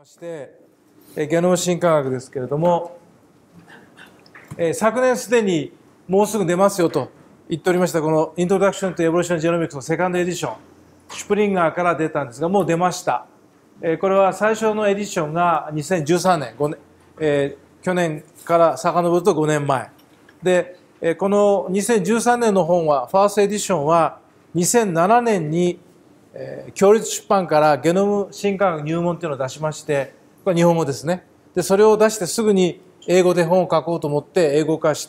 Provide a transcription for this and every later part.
まして、ゲノム進化学ですけれども、昨年すでにもうすぐ出ますよと言っておりましたこの Introduction to Evolutionary Genomics のセカンドエディション、シュプリンガーから出たんですが、もう出ました。これは最初のエディションが2013年、去年から遡ると5年前。で、この2013年の本は、ファーストエディションは2007年に共立出版からゲノム進化学入門というのを出しまして、これは日本語ですね。で、それを出してすぐに英語で本を書こうと思って英語化して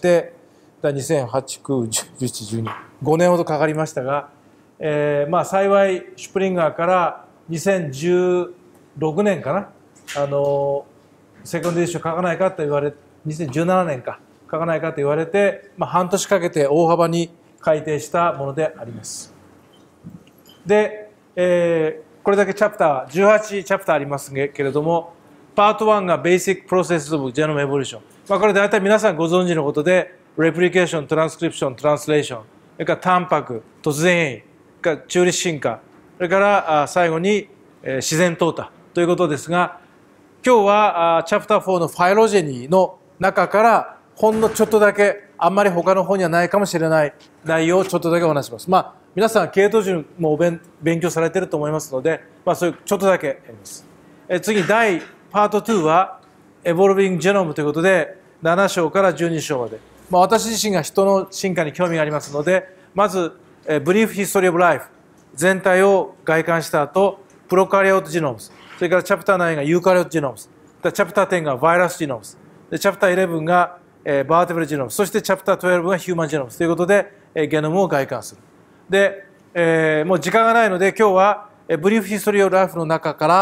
、2008、9、11、12、5年ほどかかりましたが、まあ幸いシュプリンガーから2016年かな、セカンドエディション書かないかと言われ、2017年か書かないかと言われて、まあ、半年かけて大幅に改訂したものであります。で、これだけチャプター、18チャプターありますけれども、パート1が Basic Processes of Genome Evolution。まあ、これ大体皆さんご存知のことで、Replication、Transcription、Translation、それからタンパク、突然変異、それから中立進化、それから最後に自然淘汰ということですが、今日はチャプター4のファイロジェニーの中からほんのちょっとだけ、あんまり他の本にはないかもしれない内容をちょっとだけお話します。まあ皆さん系統樹も勉強されていると思いますので、まあそういうちょっとだけやります。次パート2は Evolving Genome ということで7章から12章まで。まあ私自身が人の進化に興味がありますので、まず Brief History of Life 全体を概観した後、プロカリオットジノムス、それからチャプター9がユーカリオットジノムス、チャプター10がバイラスジノムス、チャプター11がバーテブルジノムス、そしてチャプター12がヒューマンジノムスということでゲノムを概観する。で、もう時間がないので今日はブリーフヒストリーオブライフの中から、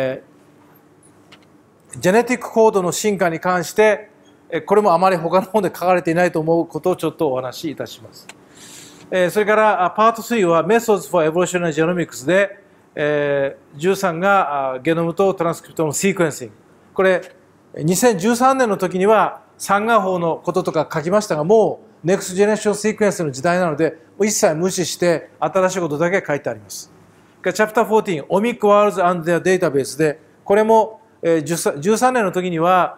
ジェネティックコードの進化に関してこれもあまり他の本で書かれていないと思うことをちょっとお話しいたします。それからパート3は Methods for Evolutionary Genomics で、13がゲノムとトランスクリプトのシークエンシング。これ2013年の時には三眼法のこととか書きましたが、もうネクストジェネレーションシークエンスの時代なので一切無視して新しいことだけ書いてあります。チャプター14 Omic Worlds and Their Database で、これも13年の時には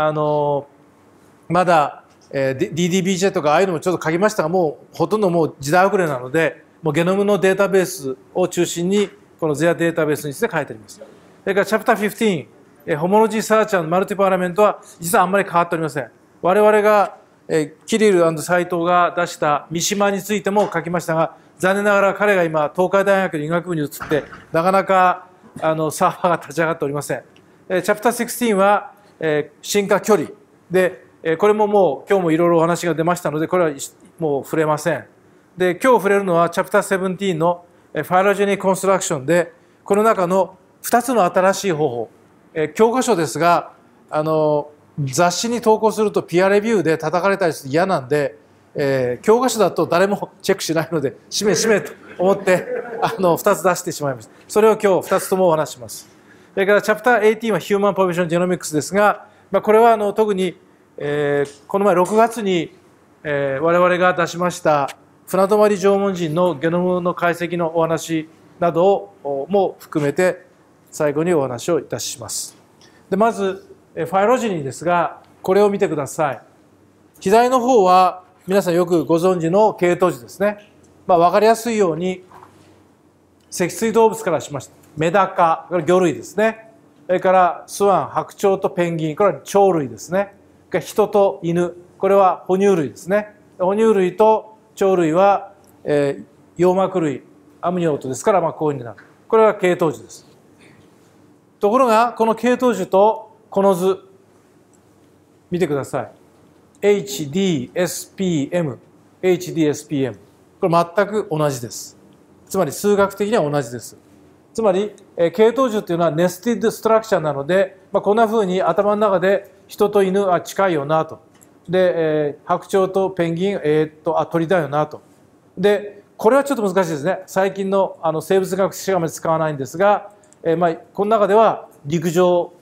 まだ DDBJ とかああいうのもちょっと書きましたが、もうほとんどもう時代遅れなので、もうゲノムのデータベースを中心にこの Their Database について書いてあります。それからチャプター15ホモロジーサーチ&マルティパラメントは実はあんまり変わっておりません。我々がキリル&斉藤が出した三島についても書きましたが、残念ながら彼が今東海大学の医学部に移ってなかなかサーバーが立ち上がっておりません。チャプター16は進化距離で、これももう今日もいろいろお話が出ましたのでこれはもう触れません。で、今日触れるのはチャプター17のファイロジェニーコンストラクションで、この中の2つの新しい方法、教科書ですが雑誌に投稿するとピアレビューで叩かれたりすると嫌なんで、教科書だと誰もチェックしないのでしめと思って2つ出してしまいました。それを今日2つともお話します。それからチャプター18はヒューマンポピュレーションジェノミクスですが、これは特にこの前6月に我々が出しました船泊縄文人のゲノムの解析のお話などをも含めて最後にお話をいたします。で、まずファイロジェニーですが、これを見てください。左の方は皆さんよくご存知の系統樹ですね。分かりやすいように脊椎動物からしました。メダカ、これ魚類ですね。それからスワン、白鳥とペンギン、これは鳥類ですね。人と犬、これは哺乳類ですね。哺乳類と鳥類は、葉膜類、アムニオートですから、こういうふうになる。これは系統樹です。ところがこの系統樹とこの図見てください。HDSPM、HDSPM、これ全く同じです。つまり数学的には同じです。つまり系統樹っていうのはネスティッドストラクチャーなので、こんなふうに頭の中で人と犬は近いよなと。で、白鳥とペンギン、鳥だよなと。で、これはちょっと難しいですね。最近の生物学史があまり使わないんですが、この中では陸上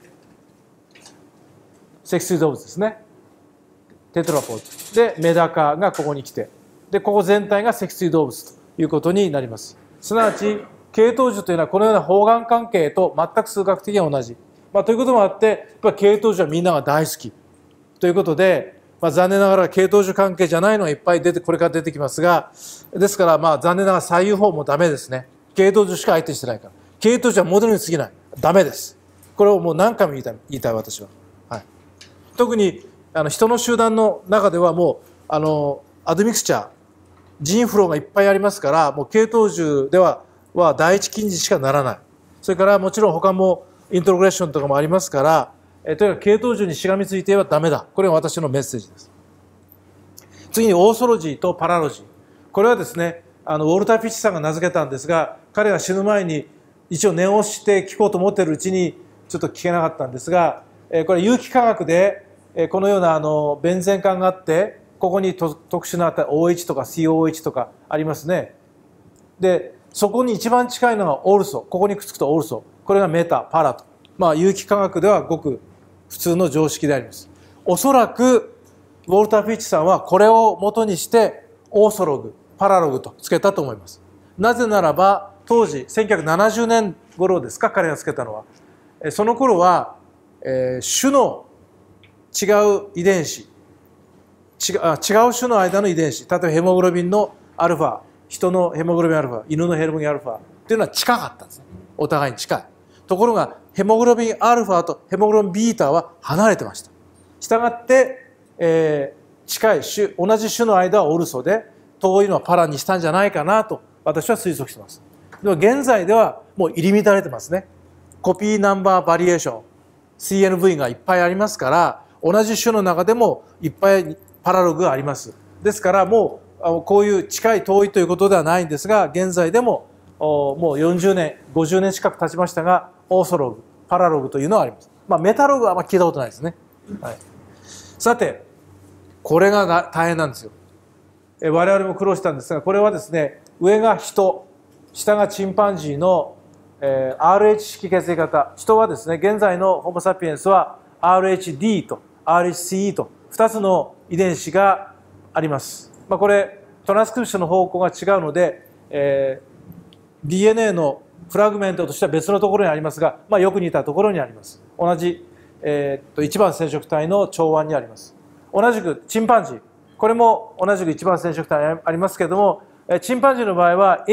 脊椎動物ですね。テトラポッドでメダカがここに来て、でここ全体が脊椎動物ということになります。すなわち系統樹というのはこのような方眼関係と全く数学的には同じ。 ということもあって、やっぱり系統樹はみんなが大好きということで、残念ながら系統樹関係じゃないのがいっぱいこれから出てきますが、ですから残念ながら左右法もダメですね。系統樹しか相手してないから。系統樹はモデルに過ぎない。ダメです。これをもう何回も言いたい私は。はい、特に人の集団の中ではもうアドミクスチャー、ジーンフローがいっぱいありますから、もう系統樹では第一近似しかならない。それからもちろん他もイントログレッションとかもありますから、とにかく系統樹にしがみついてはダメだ。これが私のメッセージです。次にオーソロジーとパラロジー。これはですね、ウォルター・フィッチさんが名付けたんですが、彼が死ぬ前に一応念をして聞こうと思っているうちにちょっと聞けなかったんですが、これ有機化学でこのようなベンゼン環があって、ここに特殊な OH とか COH とかありますね。で、そこに一番近いのがオル素。ここにくっつくとオル素。これがメタ、パラと。有機化学ではごく普通の常識であります。おそらくウォルター・フィッチさんはこれを元にしてオーソログ、パラログとつけたと思います。なぜならば当時1970年頃ですか、彼がつけたのは。その頃は、種の違う遺伝子、違う種の間の遺伝子、例えばヘモグロビンのアルファ、人のヘモグロビンアルファ、犬のヘモグロビンアルファっていうのは近かったんですね。お互いに近い。ところがヘモグロビンアルファとヘモグロビンビータは離れてました。したがって、近い種、同じ種の間はオル素で、遠いのはパラにしたんじゃないかなと私は推測しています。でも現在ではもう入り乱れてますね。コピーナンバーバリエーション、CNV がいっぱいありますから、同じ種の中でもいっぱいパラログがあります。ですからもうこういう近い遠いということではないんですが、現在でももう40年、50年近く経ちましたが、オーソログ、パラログというのはあります。メタログはあんまり聞いたことないですね。はい、さて、これが大変なんですよ。我々も苦労したんですが、これはですね、上が人、下がチンパンジーの、RH 式血液型。人はですね、現在のホモ・サピエンスは RHD と RHCE と2つの遺伝子があります。これ、トランスクリプションの方向が違うので、DNA のフラグメントとしては別のところにありますが、よく似たところにあります。同じ、1番染色体の長腕にあります。同じくチンパンジー。これも同じく1番染色体にありますけれども、チンパンジーの場合は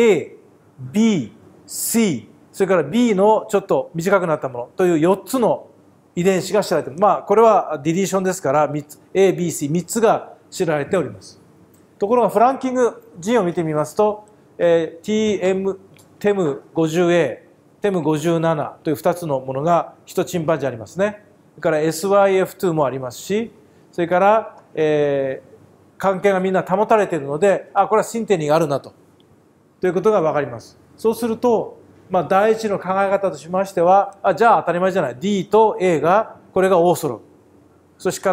A、B、C、それから B のちょっと短くなったものという4つの遺伝子が知られている。これはディリーションですから3つ、A、B、C3 つが知られております。ところがフランキングジーンを見てみますと、TEM50A、TEM57 という2つのものがヒチンパンジーありますね。それから SYF2 もありますし、それから、関係がみんな保たれているので、これはシンテニーがあるなということが分かります。そうすると、第一の考え方としましては、じゃあ当たり前じゃない。D と A が、これがオーソログ。それから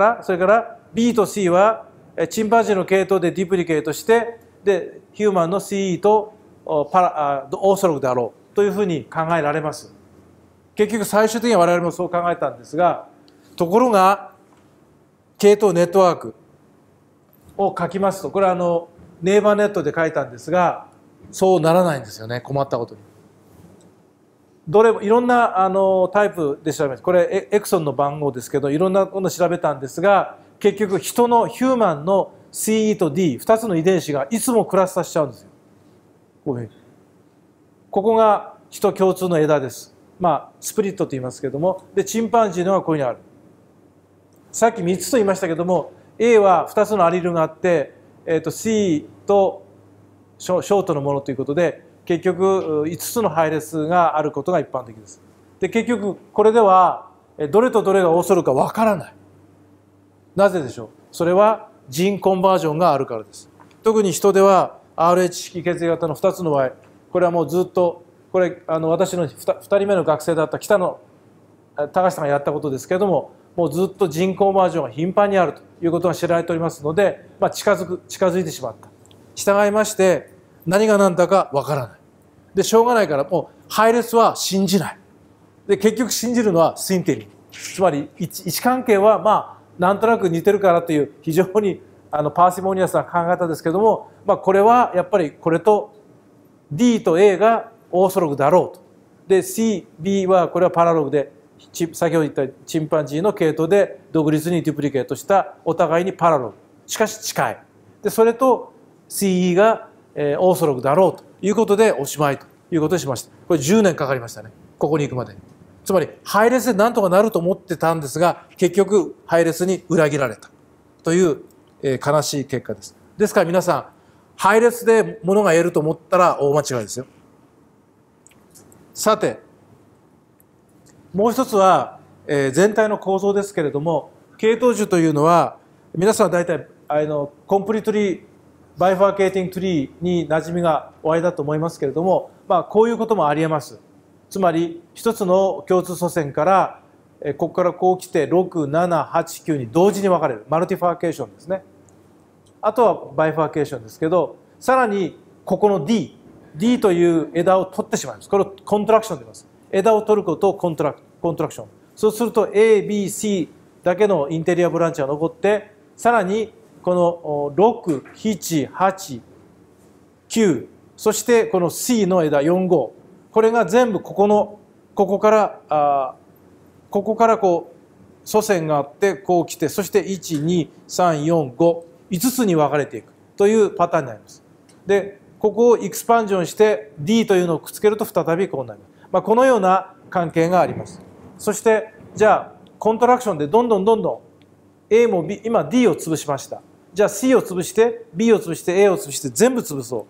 B と C は、チンパンジーの系統でディプリケートして、で、ヒューマンの CE とオーソログであろうというふうに考えられます。結局最終的には我々もそう考えたんですが、ところが、系統ネットワークを書きますと、これはネイバーネットで書いたんですが、そうならないんですよね。困ったことに。どれもいろんなタイプで調べます。これエクソンの番号ですけど、いろんなものを調べたんですが、結局人のヒューマンの CE と D2 つの遺伝子がいつもクラスターしちゃうんですよ。こういうふうに。ここが人共通の枝です。スプリットと言いますけども、でチンパンジーのはここにある。さっき3つと言いましたけども、A は2つのアリルがあって、C とショートのものということで、結局5つの配列があることが一般的です。で、結局これではどれとどれがオーソログかわからない。なぜでしょう。それはジーンコンバージョンがあるからです。特に人では RH 式血液型の2つの場合、これはもうずっと、これ私の 2人目の学生だった北野隆さんがやったことですけれども、もうずっとジーンコンバージョンが頻繁にあるということが知られておりますので、近づいてしまった。従いまして何が何だかわからない。で、しょうがないからもう配列は信じない。で、結局信じるのはシンテニー。つまり位置関係はなんとなく似てるからという非常にパーシモニアスな考え方ですけども、これはやっぱりこれと D と A がオーソログだろうと。で、C、B はこれはパラログで先ほど言ったチンパンジーの系統で独立にデュプリケートしたお互いにパラログ。しかし近い。で、それと CE がオーソログだろうということでおしまいということにしました。これ10年かかりましたね。ここに行くまでに。つまり、配列で何とかなると思ってたんですが、結局、配列に裏切られたという、悲しい結果です。ですから皆さん、配列で物が言えると思ったら大間違いですよ。さて、もう一つは、全体の構造ですけれども、系統樹というのは、皆さんは大体、コンプリートリー、バイファーケーティングトリーに馴染みがおありだと思いますけれども、こういうこともあり得ます。つまり、一つの共通祖先から、ここからこう来て、6、7、8、9に同時に分かれる。マルティファーケーションですね。あとはバイファーケーションですけど、さらに、ここの D という枝を取ってしまいます。これをコントラクションと言います。枝を取ることをコントラクション。そうすると A、B、C だけのインテリアブランチが残って、さらにこの6、7、8、9、そしてこの C の枝4、5。これが全部ここからこう祖先があってこう来て、そして1、2、3、4、5、5つに分かれていくというパターンになります。で、ここをエクスパンジョンして D というのをくっつけると再びこうなります。このような関係があります。そして、じゃあ、コントラクションでどんどん A も B、今 D を潰しました。じゃあ C を潰して、B を潰して、A を潰して全部潰そう。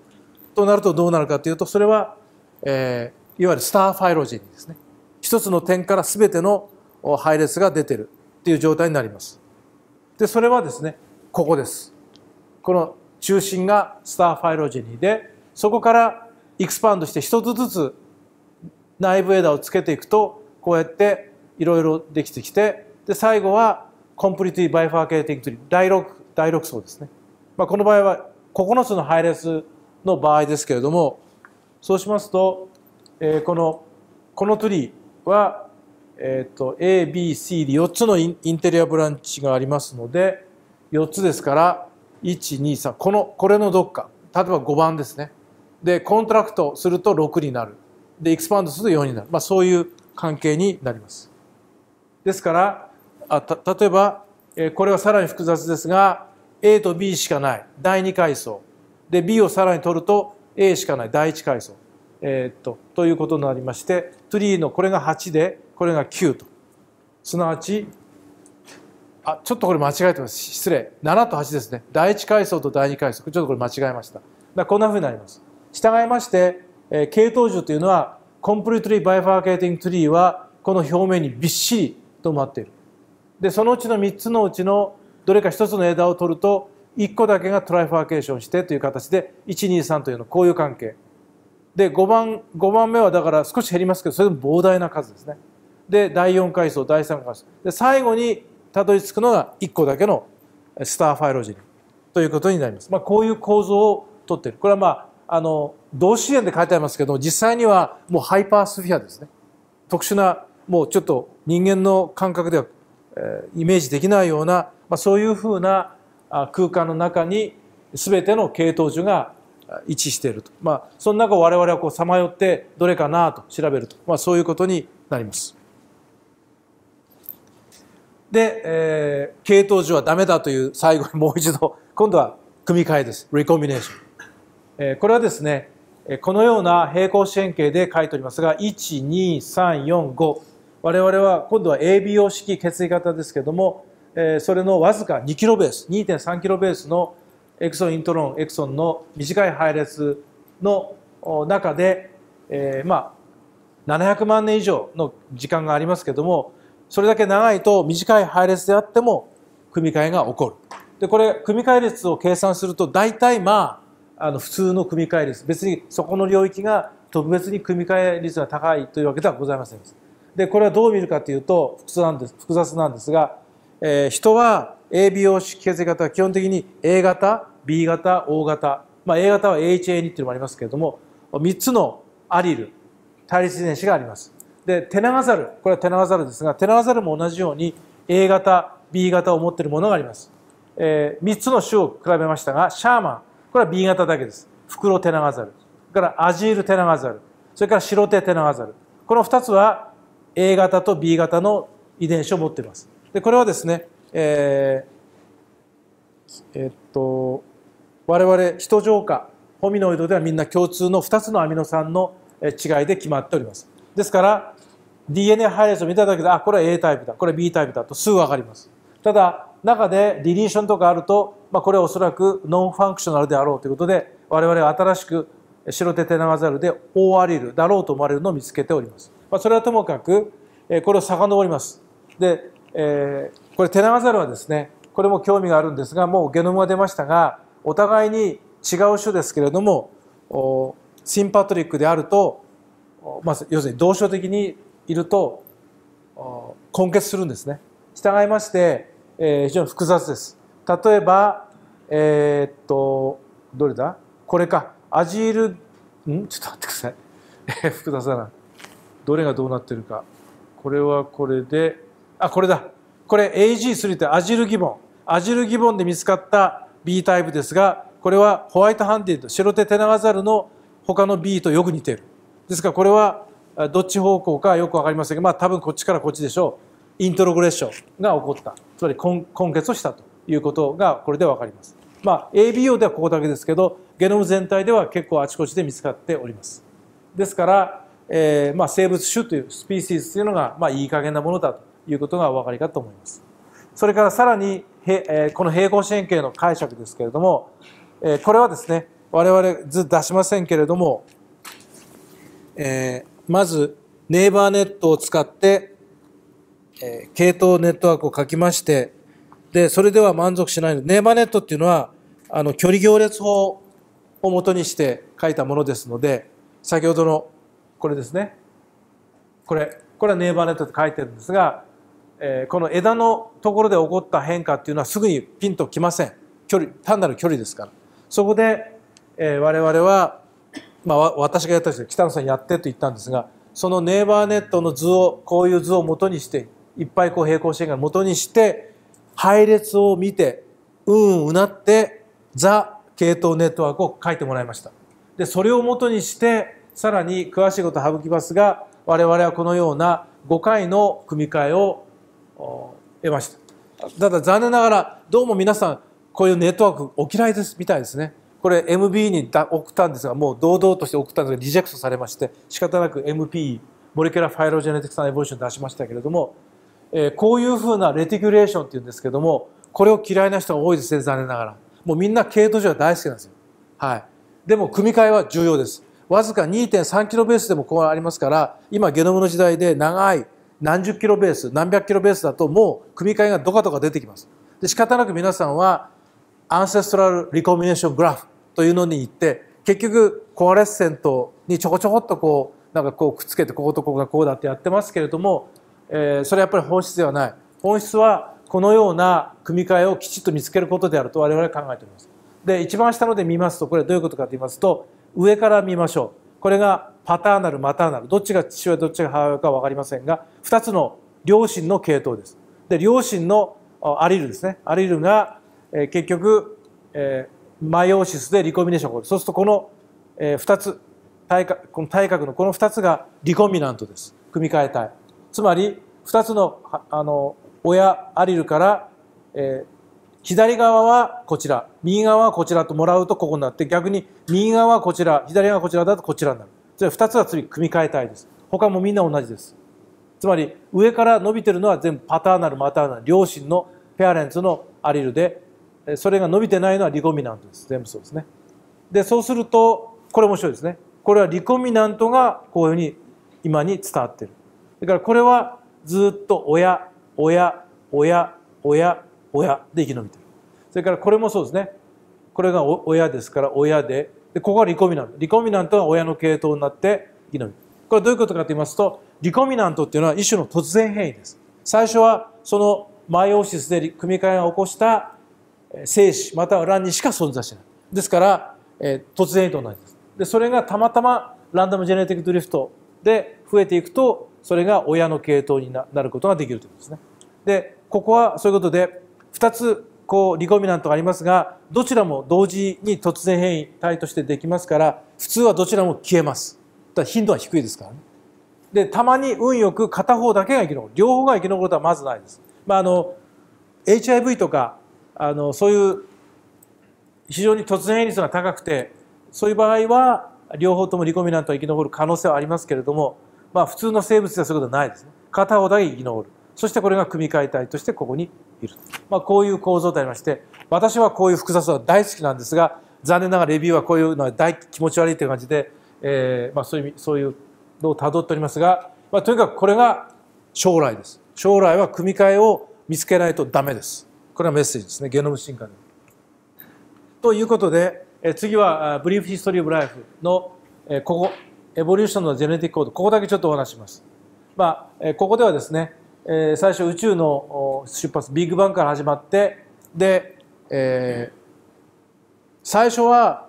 となるとどうなるかというと、それは、いわゆるスターファイロジェニーですね。一つの点から全ての配列が出てるっていう状態になります。で、それはですね、ここです。この中心がスターファイロジェニーで、そこからエクスパンドして一つずつ内部枝をつけていくと、こうやっていろいろできてきて、で、最後はコンプリートリーバイファーケーティングトリー、第6層ですね。この場合は9つの配列の場合ですけれども、そうしますと、このトリーは、A、B、C で4つのインテリアブランチがありますので、4つですから、1、2、3、これのどっか、例えば5番ですね。で、コントラクトすると6になる。で、エクスパンドすると4になる。そういう関係になります。ですから、例えば、これはさらに複雑ですが、A と B しかない。第2階層。で、B をさらに取ると A しかない。第1階層。ということになりまして、トリーのこれが8で、これが9と。すなわち、ちょっとこれ間違えてます。失礼。7と8ですね。第1階層と第2階層。ちょっとこれ間違えました。こんな風になります。従いまして、系統樹というのは、コンプリートリーバイファーケーティングトリーは、この表面にびっしりと埋まっている。で、そのうちの3つのうちのどれか1つの枝を取ると、1個だけがトライファーケーションしてという形で、1、2、3というのこういう関係。で、5番目はだから少し減りますけど、それでも膨大な数ですね。で、第4階層、第3階層。で、最後にたどり着くのが1個だけのスターファイロジェニーということになります。こういう構造をとっている。これは同心円で書いてありますけど、実際にはもうハイパースフィアですね。特殊な、もうちょっと人間の感覚では、イメージできないような、そういうふうな空間の中に全ての系統樹が位置していると。その中を我々はさまよってどれかなと調べると。そういうことになります。で、系統樹はダメだという最後にもう一度、今度は組み換えです。リコンビネーション。これはですね、このような平行四辺形で書いておりますが、1、2、3、4、5。我々は今度は ABO 式血液型ですけれども、それのわずか2キロベース、2.3 キロベースのエクソン、イントロン、エクソンの短い配列の中で、700万年以上の時間がありますけれども、それだけ長いと短い配列であっても組み換えが起こる。で、これ、組み換え率を計算すると、大体普通の組み換え率。別にそこの領域が特別に組み換え率が高いというわけではございません。で、これはどう見るかというと、複雑なんですが、人は ABO 式血液型は基本的に A 型、B 型、O 型。A 型は AHA2 っていうのもありますけれども、3つのアリル、対立遺伝子があります。で、テナガザル、これはテナガザルですが、テナガザルも同じように A 型、B 型を持っているものがあります。3つの種を比べましたが、シャーマン、これは B 型だけです。フクロテナガザル。それからアジールテナガザル。それからシロテテナガザル。この2つは A 型と B 型の遺伝子を持っています。で、これはですね、我々ヒト上化、ホミノイドではみんな共通の2つのアミノ酸の違いで決まっております。ですから、DNA 配列を見ただけで、あ、これは A タイプだ、これは B タイプだとすぐ分かります。ただ、中でディリーションとかあると、これはおそらくノンファンクショナルであろうということで、我々は新しくシロテテナガザルで O アリルだろうと思われるのを見つけております。それはともかく、これを遡ります。で、これテナガザルはですね、これも興味があるんですが、もうゲノムが出ましたが、お互いに違う種ですけれども、シンパトリックであると、要するに同床的にいると混血するんですね。従いまして、非常に複雑です。例えば、どれだ？これか。アジール、ちょっと待ってください。複雑だな。どれがどうなってるか。これはこれで、これだ。これ AG3 ってアジルギボン。アジルギボンで見つかった B タイプですが、これはホワイトハンティッド、シロテテナガザルの他の B とよく似ている。ですからこれはどっち方向かよくわかりませんが、多分こっちからこっちでしょう。イントログレッションが起こった。つまり混血をしたということがこれでわかります。ABO ではここだけですけど、ゲノム全体では結構あちこちで見つかっております。ですから、生物種というスピーシーズというのが、いい加減なものだということがお分かりかと思います。それからさらに、この平行四辺形の解釈ですけれども、これはですね、我々図出しませんけれども、まずネイバーネットを使って、系統ネットワークを書きまして、で、それでは満足しないので、ネイバーネットっていうのは、距離行列法を元にして書いたものですので、先ほどのこれですね。これはネイバーネットと書いてるんですが、この枝のところで起こった変化っていうのはすぐにピンときません。単なる距離ですから。そこで、我々は、私がやったんですけど、北野さんやってと言ったんですが、そのネイバーネットの図を、こういう図を元にして、いっぱい平行四辺形を元にして、配列を見て、うなって、ザ・系統ネットワークを書いてもらいました。で、それを元にして、さらに詳しいことを省きますが、我々はこのような5回の組み換えを得ました。ただ残念ながら、どうも皆さん、こういうネットワークお嫌いですみたいですね。これ MB に送ったんですが、もう堂々として送ったんですが、リジェクトされまして、仕方なく MP、モレキュラーファイロジェネティクスエボリューション出しましたけれども、こういうふうなレティキュレーションっていうんですけども、これを嫌いな人が多いですね、残念ながら。もうみんな系統上は大好きなんですよ。はい。でも組み換えは重要です。わずか 2.3 キロベースでもこうありますから、今ゲノムの時代で長い何十キロベース、何百キロベースだともう組み換えがドカドカ出てきます。で、仕方なく皆さんはアンセストラルリコンビネーショングラフというのに行って、結局コアレッセントにちょこちょこっとこうくっつけてこことここがこうだってやってますけれども、それはやっぱり本質ではない。本質はこのような組み換えをきちっと見つけることであると我々は考えております。で、一番下ので見ますと、これどういうことかと言いますと、上から見ましょう。これがパターナル、マターナル。どっちが父親、どっちが母親か分かりませんが、2つの両親の系統です。で、両親のアリルですね。アリルが、結局、マイオーシスでリコンビネーションが起こる。そうするとこの、2つ、この体格のこの2つがリコンビナントです。組み換え体。つまり、2つの、親アリルから、左側はこちら、右側はこちらともらうとここになって、逆に右側はこちら、左側はこちらだとこちらになる。それ2つは次組み替えたいです。他もみんな同じです。つまり上から伸びてるのは全部パターナル、マターナル、両親のペアレンツのアリルで、それが伸びてないのはリコミナントです。全部そうですね。で、そうすると、これ面白いですね。これはリコミナントがこういうふうに今に伝わってる。だからこれはずっと親で生き延びてる。それからこれもそうですね。これが親ですから親で、ここがリコミナント。リコミナントが親の系統になって生き延びる。これはどういうことかと言いますと、リコミナントっていうのは一種の突然変異です。最初はそのマイオーシスで組み換えが起こした精子または卵にしか存在しない。ですから、突然変異と同じです。で、それがたまたまランダムジェネティックドリフトで増えていくと、それが親の系統になることができるということですね。で、ここはそういうことで、2つこうリコミナントがありますが、どちらも同時に突然変異体としてできますから、普通はどちらも消えます。だから頻度は低いですからね。 で、たまに運よく片方だけが生き残る。両方が生き残ることはまずないです。HIV とか、そういう非常に突然変異率が高くて、そういう場合は、両方ともリコミナントが生き残る可能性はありますけれども、普通の生物ではそういうことはないですね。片方だけ生き残る。そしてこれが組み換え体としてここにいる。こういう構造でありまして、私はこういう複雑は大好きなんですが、残念ながらレビューはこういうのは気持ち悪いという感じで、そういうのを辿っておりますが、とにかくこれが将来です。将来は組み換えを見つけないとダメです。これはメッセージですね。ゲノム進化で。ということで、次はブリーフヒストリーオブライフのここ、エボリューションのジェネティックコード、ここだけちょっとお話します。ここではですね、最初宇宙の出発、ビッグバンから始まって、で、最初は、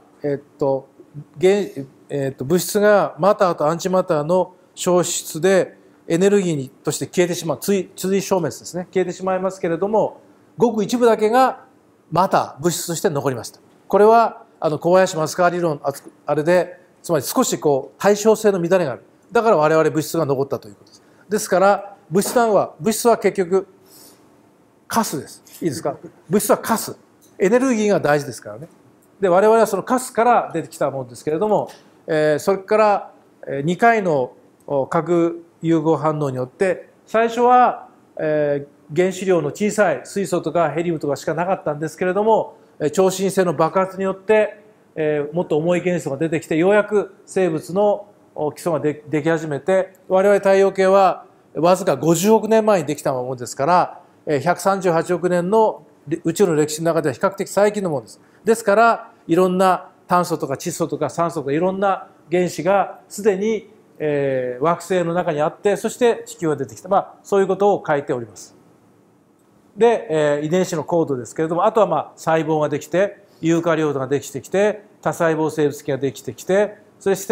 物質がマターとアンチマターの消失でエネルギーとして消えてしまう、追消滅ですね、消えてしまいますけれども、ごく一部だけがマター、物質として残りました。これは小林マスカー理論、あれで、つまり少し対称性の乱れがある。だから我々物質が残ったということです。ですから、物質は結局、カスです。いいですか？物質はカス。エネルギーが大事ですからね。で、我々はそのカスから出てきたものですけれども、それから2回の核融合反応によって、最初は、原子量の小さい水素とかヘリウムとかしかなかったんですけれども、超新星の爆発によって、もっと重い元素が出てきて、ようやく生物の基礎ができ始めて、我々太陽系はわずか50億年前にできたものですから、138億年の宇宙の歴史の中では比較的最近のものです。ですから、いろんな炭素とか窒素とか酸素とかいろんな原子がすでに、惑星の中にあって、そして地球が出てきた。そういうことを書いております。で、遺伝子のコードですけれども、あとは細胞ができて、ユーカリオートができてきて、多細胞生物系ができてきて、そして、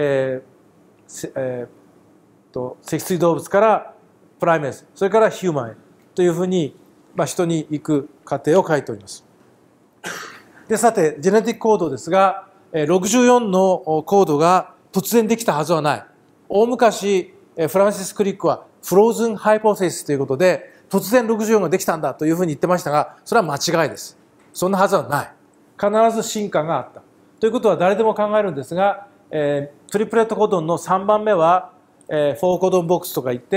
脊椎動物からプライメーツ、それからヒューマンへというふうに、人に行く過程を書いております。で、さて、ジェネティックコードですが、64のコードが突然できたはずはない。大昔、フランシス・クリックはフローズン・ハイポセシスということで、突然64ができたんだというふうに言ってましたが、それは間違いです。そんなはずはない。必ず進化があった。ということは誰でも考えるんですが、トリプレットコドンの3番目は、4コドンボックスとか言って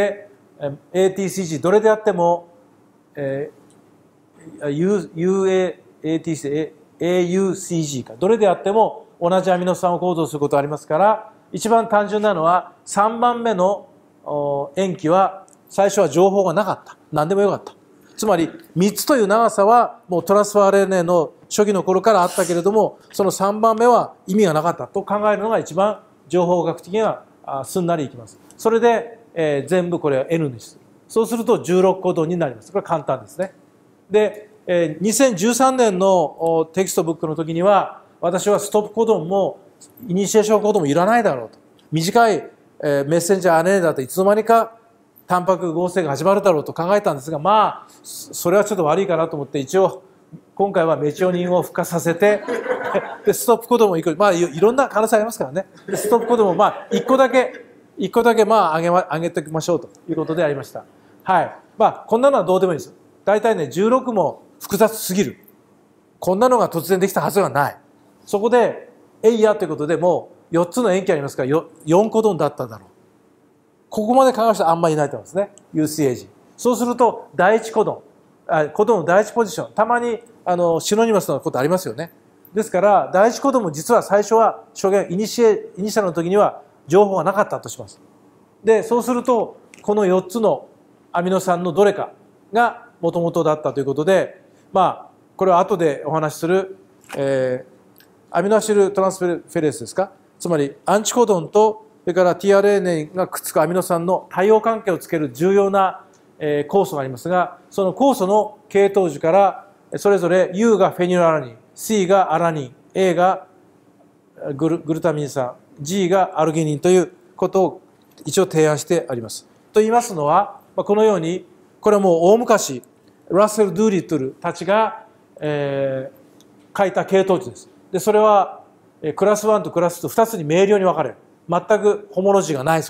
、ATCG、どれであっても、AUCG か、どれであっても同じアミノ酸をコードすることがありますから、一番単純なのは3番目の塩基は最初は情報がなかった。何でもよかった。つまり3つという長さはもうトランスファー RNA の初期の頃からあったけれども、その3番目は意味がなかったと考えるのが一番情報学的にはすんなりいきます。それで、全部これを N にする。そうすると16コドンになります。これ簡単ですね。で、2013年のテキストブックの時には、私はストップコドンもイニシエーションコドンもいらないだろうと。短いメッセンジャー RNA だといつの間にかタンパク合成が始まるだろうと考えたんですが、それはちょっと悪いかなと思って、一応今回はメチオニンを付加させてでストップコドンもいろんな可能性ありますからね。でストップコドンも1個だけ上げておきましょうということでありました。はい。こんなのはどうでもいいです。大体ね、16も複雑すぎる。こんなのが突然できたはずはない。そこで、ということでもう4つの塩基ありますから、4コドンだっただろう。ここまで考える人あんまりいないと思うんですね。UCAG。そうすると、第1コドン。コドンの第1ポジション。たまに、シノニマスのことありますよね。ですから、第1コドンも実は最初は、イニシャルの時には情報がなかったとします。で、そうすると、この4つのアミノ酸のどれかが元々だったということで、これは後でお話しする、アミノアシルトランスフェレースですか？つまり、アンチコドンと、それから tRNA がくっつくアミノ酸の対応関係をつける重要な酵素がありますが、その酵素の系統樹から、それぞれ U がフェニルアラニン、C がアラニン、A がグルタミン酸、G がアルギニンということを一応提案してあります。と言いますのは、このように、これはもう大昔、ラッセル・ドゥーリトゥルたちが、書いた系統樹です。で、それはクラス1とクラス2、2つに明瞭に分かれる。全くホモロジーがないそうです。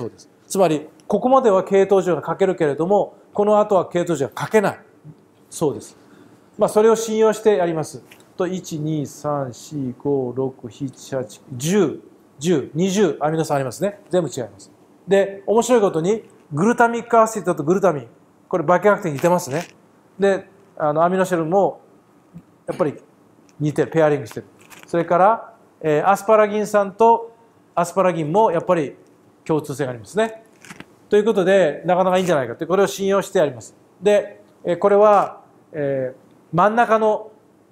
つまりここまでは系統樹が書けるけれども、この後は系統樹が書けないそうです。それを信用してやりますと、1234567891020アミノ酸ありますね。全部違います。で、面白いことにグルタミックアシッドとグルタミン、これ化学的に似てますね。で、アミノシェルもやっぱり似てる、ペアリングしてる。それから、アスパラギン酸とアスパラギンもやっぱり共通性がありますね。ということで、なかなかいいんじゃないかと、これを信用してやります。で、これは、真ん中の、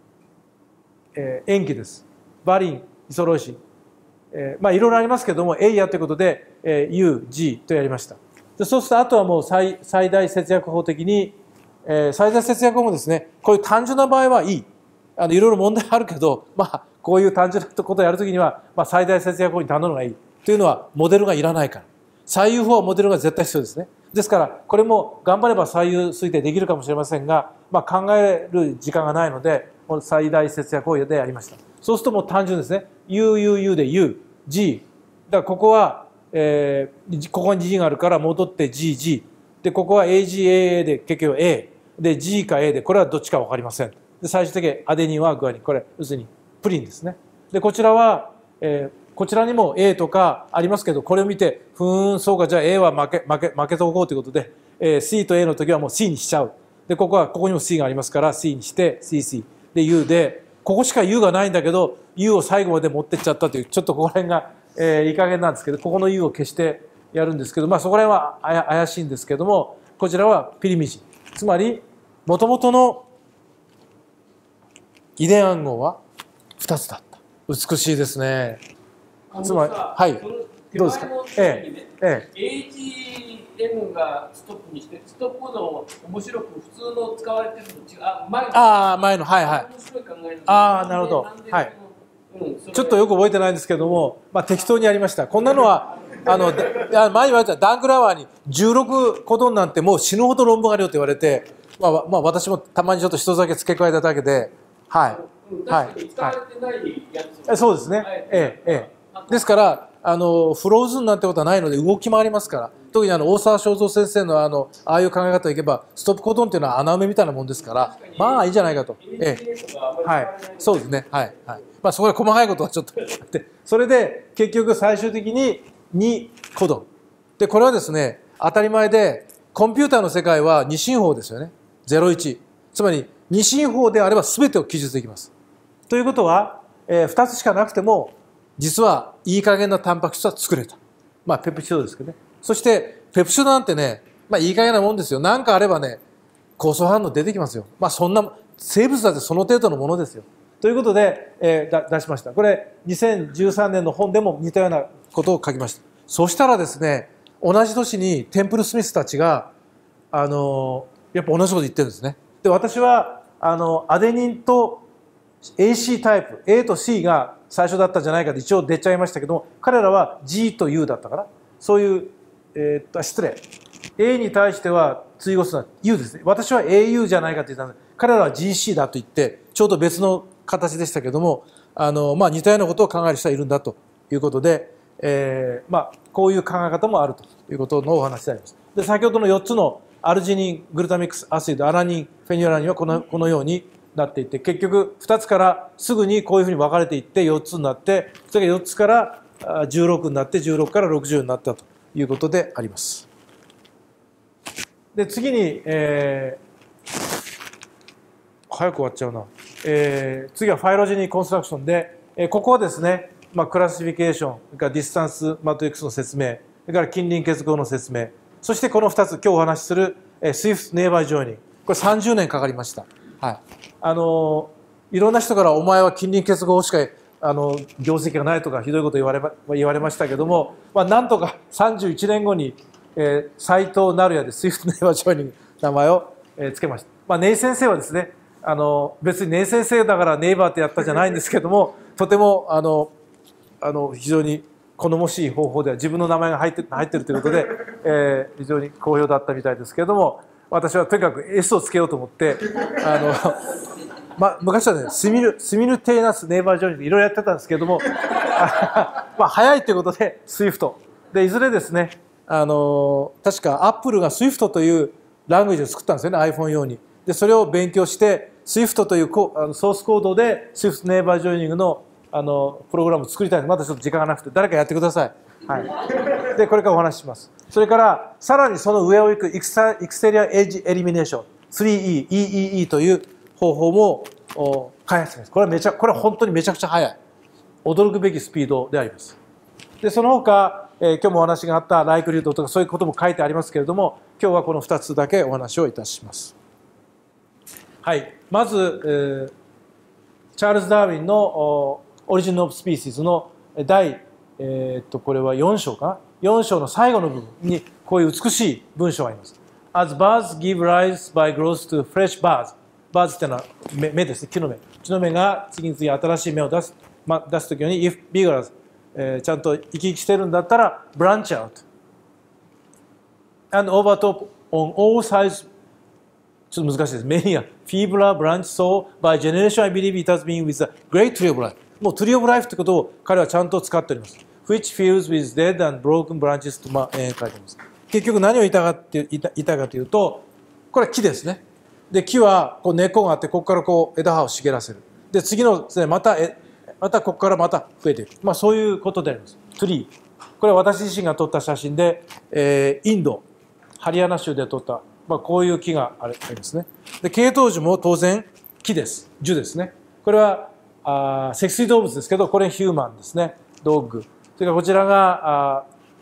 塩基です。バリン、イソロイシン。いろいろありますけども、エイヤということで、U、G とやりました。でそうすると、あとはもう最大節約法的に、最大節約法もですね、こういう単純な場合はいい。いろいろ問題あるけど、こういう単純なことをやるときには、最大節約法に頼むのがいい。というのは、モデルがいらないから。最優法はモデルが絶対必要ですね。ですから、これも頑張れば最優推定できるかもしれませんが、考える時間がないので、最大節約法でやりました。そうするともう単純ですね。U で U、G。だからここは、ここに G があるから戻って G。で、ここは AGAA で結局 A。で、G か A で、これはどっちかわかりません。で、最終的にアデニンはグアニン。これ、要するにプリンですね。で、こちらは、こちらにも A とかありますけど、これを見て、そうか、じゃあ A は負けとこうということで、C と A の時はもう C にしちゃう。で、ここにも C がありますから、C にして、CC。で、U で、ここしか U がないんだけど、U を最後まで持ってっちゃったという、ちょっとここら辺が、いい加減なんですけど、ここの U を消してやるんですけど、そこら辺は怪しいんですけども、こちらはピリミジン。つまり、もともとの遺伝暗号は2つだった。美しいですね。つまり、はい。どうですか。 AGM がストップにして、ストップコードも面白く普通の使われてるの違う。 前の、はい。面白い考えなるほど。はい。ちょっとよく覚えてないんですけども、適当にやりました。こんなのは、前言われたダンクラワーに16コドンなんてもう死ぬほど論文あるよと言われて、私もたまにちょっと一つだけ付け加えただけで、はい。そうですね。ですから、フローズンなんてことはないので動き回りますから、特に大沢正蔵先生のああいう考え方をいけば、ストップコドンっていうのは穴埋めみたいなもんですから、いいんじゃないかと。はい。そうですね。はい。そこで細かいことはちょっとあって、それで結局最終的に2コドン。で、これはですね、当たり前で、コンピューターの世界は二進法ですよね。01。つまり、二進法であれば全てを記述できます。ということは、2つしかなくても、実はいい加減なタンパク質は作れた。ペプチドですけどね。そして、ペプチドなんてね、いい加減なもんですよ。なんかあればね、酵素反応出てきますよ。そんな、生物だってその程度のものですよ。ということで、出しました。これ、2013年の本でも似たようなことを書きました。そしたらですね、同じ年にテンプル・スミスたちが、やっぱ同じこと言ってるんですね。で、私は、アデニンと AC タイプ、A と C が最初だったんじゃないかと一応出ちゃいましたけども、彼らは G と U だったから、そういう、失礼。A に対しては追語するのは U ですね。私は AU じゃないかと言ったんです。彼らは GC だと言って、ちょうど別の形でしたけども、似たようなことを考える人はいるんだということで、こういう考え方もあるということのお話であります。で、先ほどの4つのアルジニン、グルタミックスアシド、アラニン、フェニュラニンはこのようになっていって、結局2つからすぐにこういうふうに分かれていって4つになって、それが4つから16になって、16から60になったということであります。で、次に、早く終わっちゃうな。次はファイロジェニーコンストラクションで、ここはですね、クラシフィケーション、それからディスタンスマトリックスの説明、それから近隣結合の説明、そしてこの2つ、今日お話しする、スイフトネイバージョイニング。これ30年かかりました。はい。いろんな人から、お前は近隣結合しか、業績がないとか、ひどいこと言われましたけども、なんとか31年後に、斉藤成也でスイフトネイバージョイニング名前を、付けました。ネイ先生はですね、別にネイ先生だからネイバーってやったじゃないんですけども、とても、非常に好もしい方法では自分の名前が入ってるということで、非常に好評だったみたいですけれども、私はとにかく S をつけようと思って、昔はね、シミルテーナスネイバージョイニングいろいろやってたんですけれども、早いということで、スイフト。で、いずれですね、 確かアップルが Swift というラングエージを作ったんですよね、iPhone 用に。で、それを勉強して、Swift というソースコードで Swift ネイバージョイニングのプログラムを作りたいので、まだちょっと時間がなくて、誰かやってください。はい。で、これからお話しします。それから、さらにその上を行くエクステリアエッジエリミネーション、3E、EEE という方法も開発します。これは本当にめちゃくちゃ速い。驚くべきスピードであります。で、その他、今日もお話があったライクリュードとかそういうことも書いてありますけれども、今日はこの2つだけお話をいたします。はい。まず、チャールズ・ダーウィンのオリジン・オブ・スピーシーズの第、これは4章かな ?4 章の最後の部分にこういう美しい文章があります。As birds give rise by growth to fresh birds. birds っていうのは芽ですね、木の芽。木の芽が次々新しい芽を出すときに、if vigorous、ちゃんと生き生きしてるんだったら、branch out. And overtop on all sides. ちょっと難しいです。Many a feebler branch so by generation I believe it has been with a great tree of life. もう tree of life ということを彼はちゃんと使っております。which fills with dead and broken branches と書いてあります。結局何を言いたかというと、これは木ですね。で、木はこう根っこがあって、ここからこう枝葉を茂らせる。で、次のですね、またここからまた増えていく。まあそういうことであります。トリー。これは私自身が撮った写真で、インド、ハリアナ州で撮った、まあこういう木がありますね。で、系統樹も当然木です。樹ですね。これは脊椎動物ですけど、これヒューマンですね。ドッグ。それからこちらが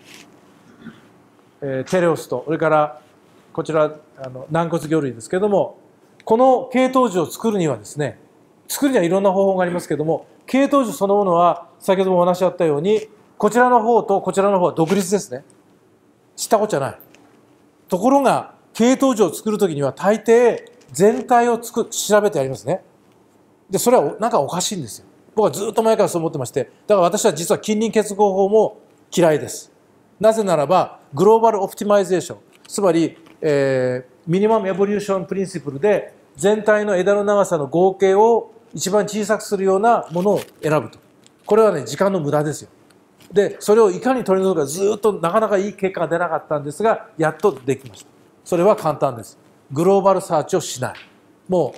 テレオスと、それからこちら軟骨魚類ですけども、この系統樹を作るにはですね、作るにはいろんな方法がありますけども、系統樹そのものは先ほどもお話しあったように、こちらの方とこちらの方は独立ですね。知ったことじゃない。ところが系統樹を作るときには大抵全体を調べてやりますね。で、それはなんかおかしいんですよ。僕はずっと前からそう思ってまして、だから私は実は近隣結合法も嫌いです。なぜならば、グローバルオプティマイゼーション、つまり、ミニマムエボリューションプリンシプルで全体の枝の長さの合計を一番小さくするようなものを選ぶと。これはね、時間の無駄ですよ。で、それをいかに取り除くかずっとなかなかいい結果が出なかったんですが、やっとできました。それは簡単です。グローバルサーチをしない。もう、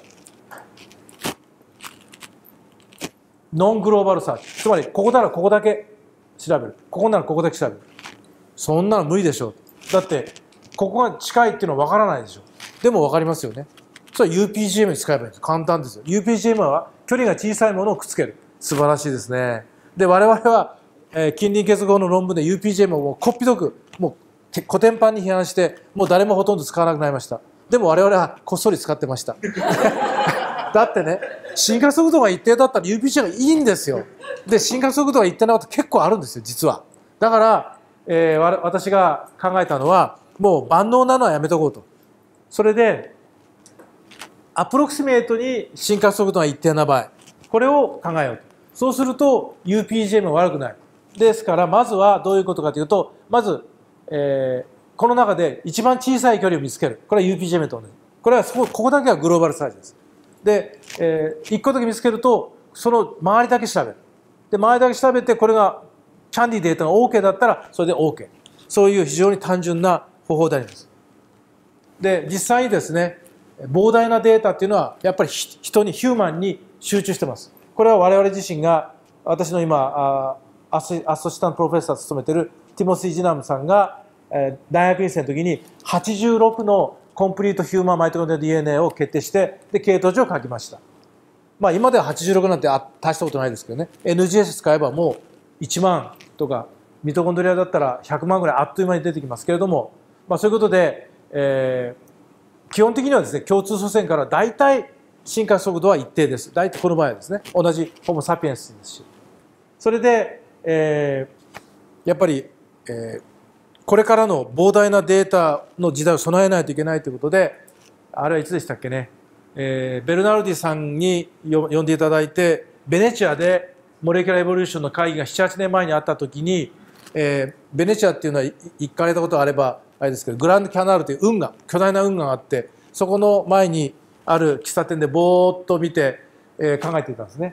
ノングローバルサーチ。つまり、ここならここだけ調べる。ここならここだけ調べる。そんなの無理でしょう。だって、ここが近いっていうのは分からないでしょ。でも分かりますよね。それは UPGM に使えばいいんです。簡単ですよ。UPGM は距離が小さいものをくっつける。素晴らしいですね。で、我々は、近隣結合の論文で UPGM をもうこっぴどく、もうコテンパンに批判して、もう誰もほとんど使わなくなりました。でも我々はこっそり使ってました。だってね、進化速度が一定だったら UPGM がいいんですよ。で、進化速度が一定なこと結構あるんですよ、実は。だから、私が考えたのは、もう万能なのはやめとこうと。それで、アプロクシメートに進化速度が一定な場合、これを考えようと。そうすると UPGM は悪くない。ですから、まずはどういうことかというと、まず、この中で一番小さい距離を見つける。これは UPGM と同じ。これはここだけはグローバルサイズです。で、1個だけ見つけると、その周りだけ調べる。で、周りだけ調べて、これがキャンディデートが OK だったら、それで OK。そういう非常に単純な方法であります。で、実際にですね、膨大なデータっていうのは、やっぱり人に、ヒューマンに集中してます。これは我々自身が、私の今、アソシタントプロフェッサーを務めているティモシー・ジナムさんが、大学院生の時に86のコンプリートヒューマンマイトコンドリア DNA を決定して、で、系統樹を書きました。まあ今では86なんて大したことないですけどね。NGS 使えばもう1万とか、ミトコンドリアだったら100万ぐらいあっという間に出てきますけれども、まあそういうことで、基本的にはですね、共通祖先から大体進化速度は一定です。大体この場合はですね、同じホモ・サピエンスですし。それで、やっぱり、これからの膨大なデータの時代を備えないといけないということで、あれはいつでしたっけね、ベルナルディさんに呼んでいただいて、ベネチアでモレキュラーエボリューションの会議が7、8年前にあったときに、ベネチアっていうのは行かれたことがあれば、あれですけど、グランドキャナールという運河、巨大な運河があって、そこの前にある喫茶店でぼーっと見て、考えていたんですね。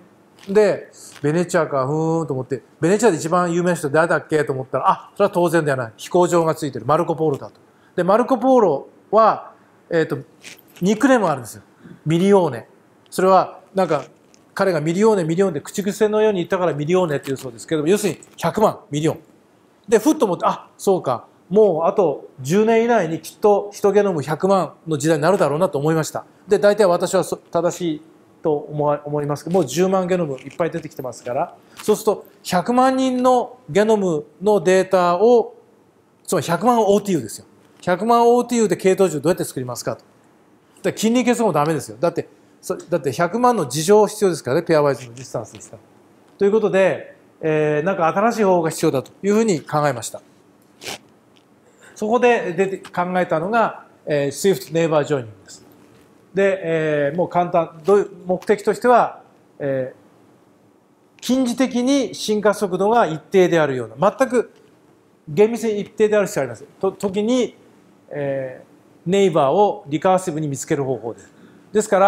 で、ベネチアか、と思って、ベネチアで一番有名な人誰だっけと思ったら、あ、それは当然ではない。飛行場がついてる。マルコ・ポーロだと。で、マルコ・ポーロは、ニックネームがあるんですよ。ミリオーネ。それは、なんか、彼がミリオーネ、ミリオーネで口癖のように言ったからミリオーネっていうそうですけども、要するに100万、ミリオン。で、ふっと思って、あ、そうか。もうあと10年以内にきっとヒトゲノム100万の時代になるだろうなと思いました。で、大体私は正しいと思いますけど、もう10万ゲノムいっぱい出てきてますから、そうすると100万人のゲノムのデータを、つまり100万 OTU ですよ。100万 OTU で系統樹どうやって作りますかと。で、近隣結合もダメですよ。だって100万の事情必要ですからね、ペアワイズのディスタンスですから。ということで、なんか新しい方法が必要だというふうに考えました。そこで考えたのが、Swift Neighbor Joining です。で、もう簡単、目的としては、近似的に進化速度が一定であるような、全く厳密に一定である必要があります。時に、ネイバーをリカーシブに見つける方法です。ですから、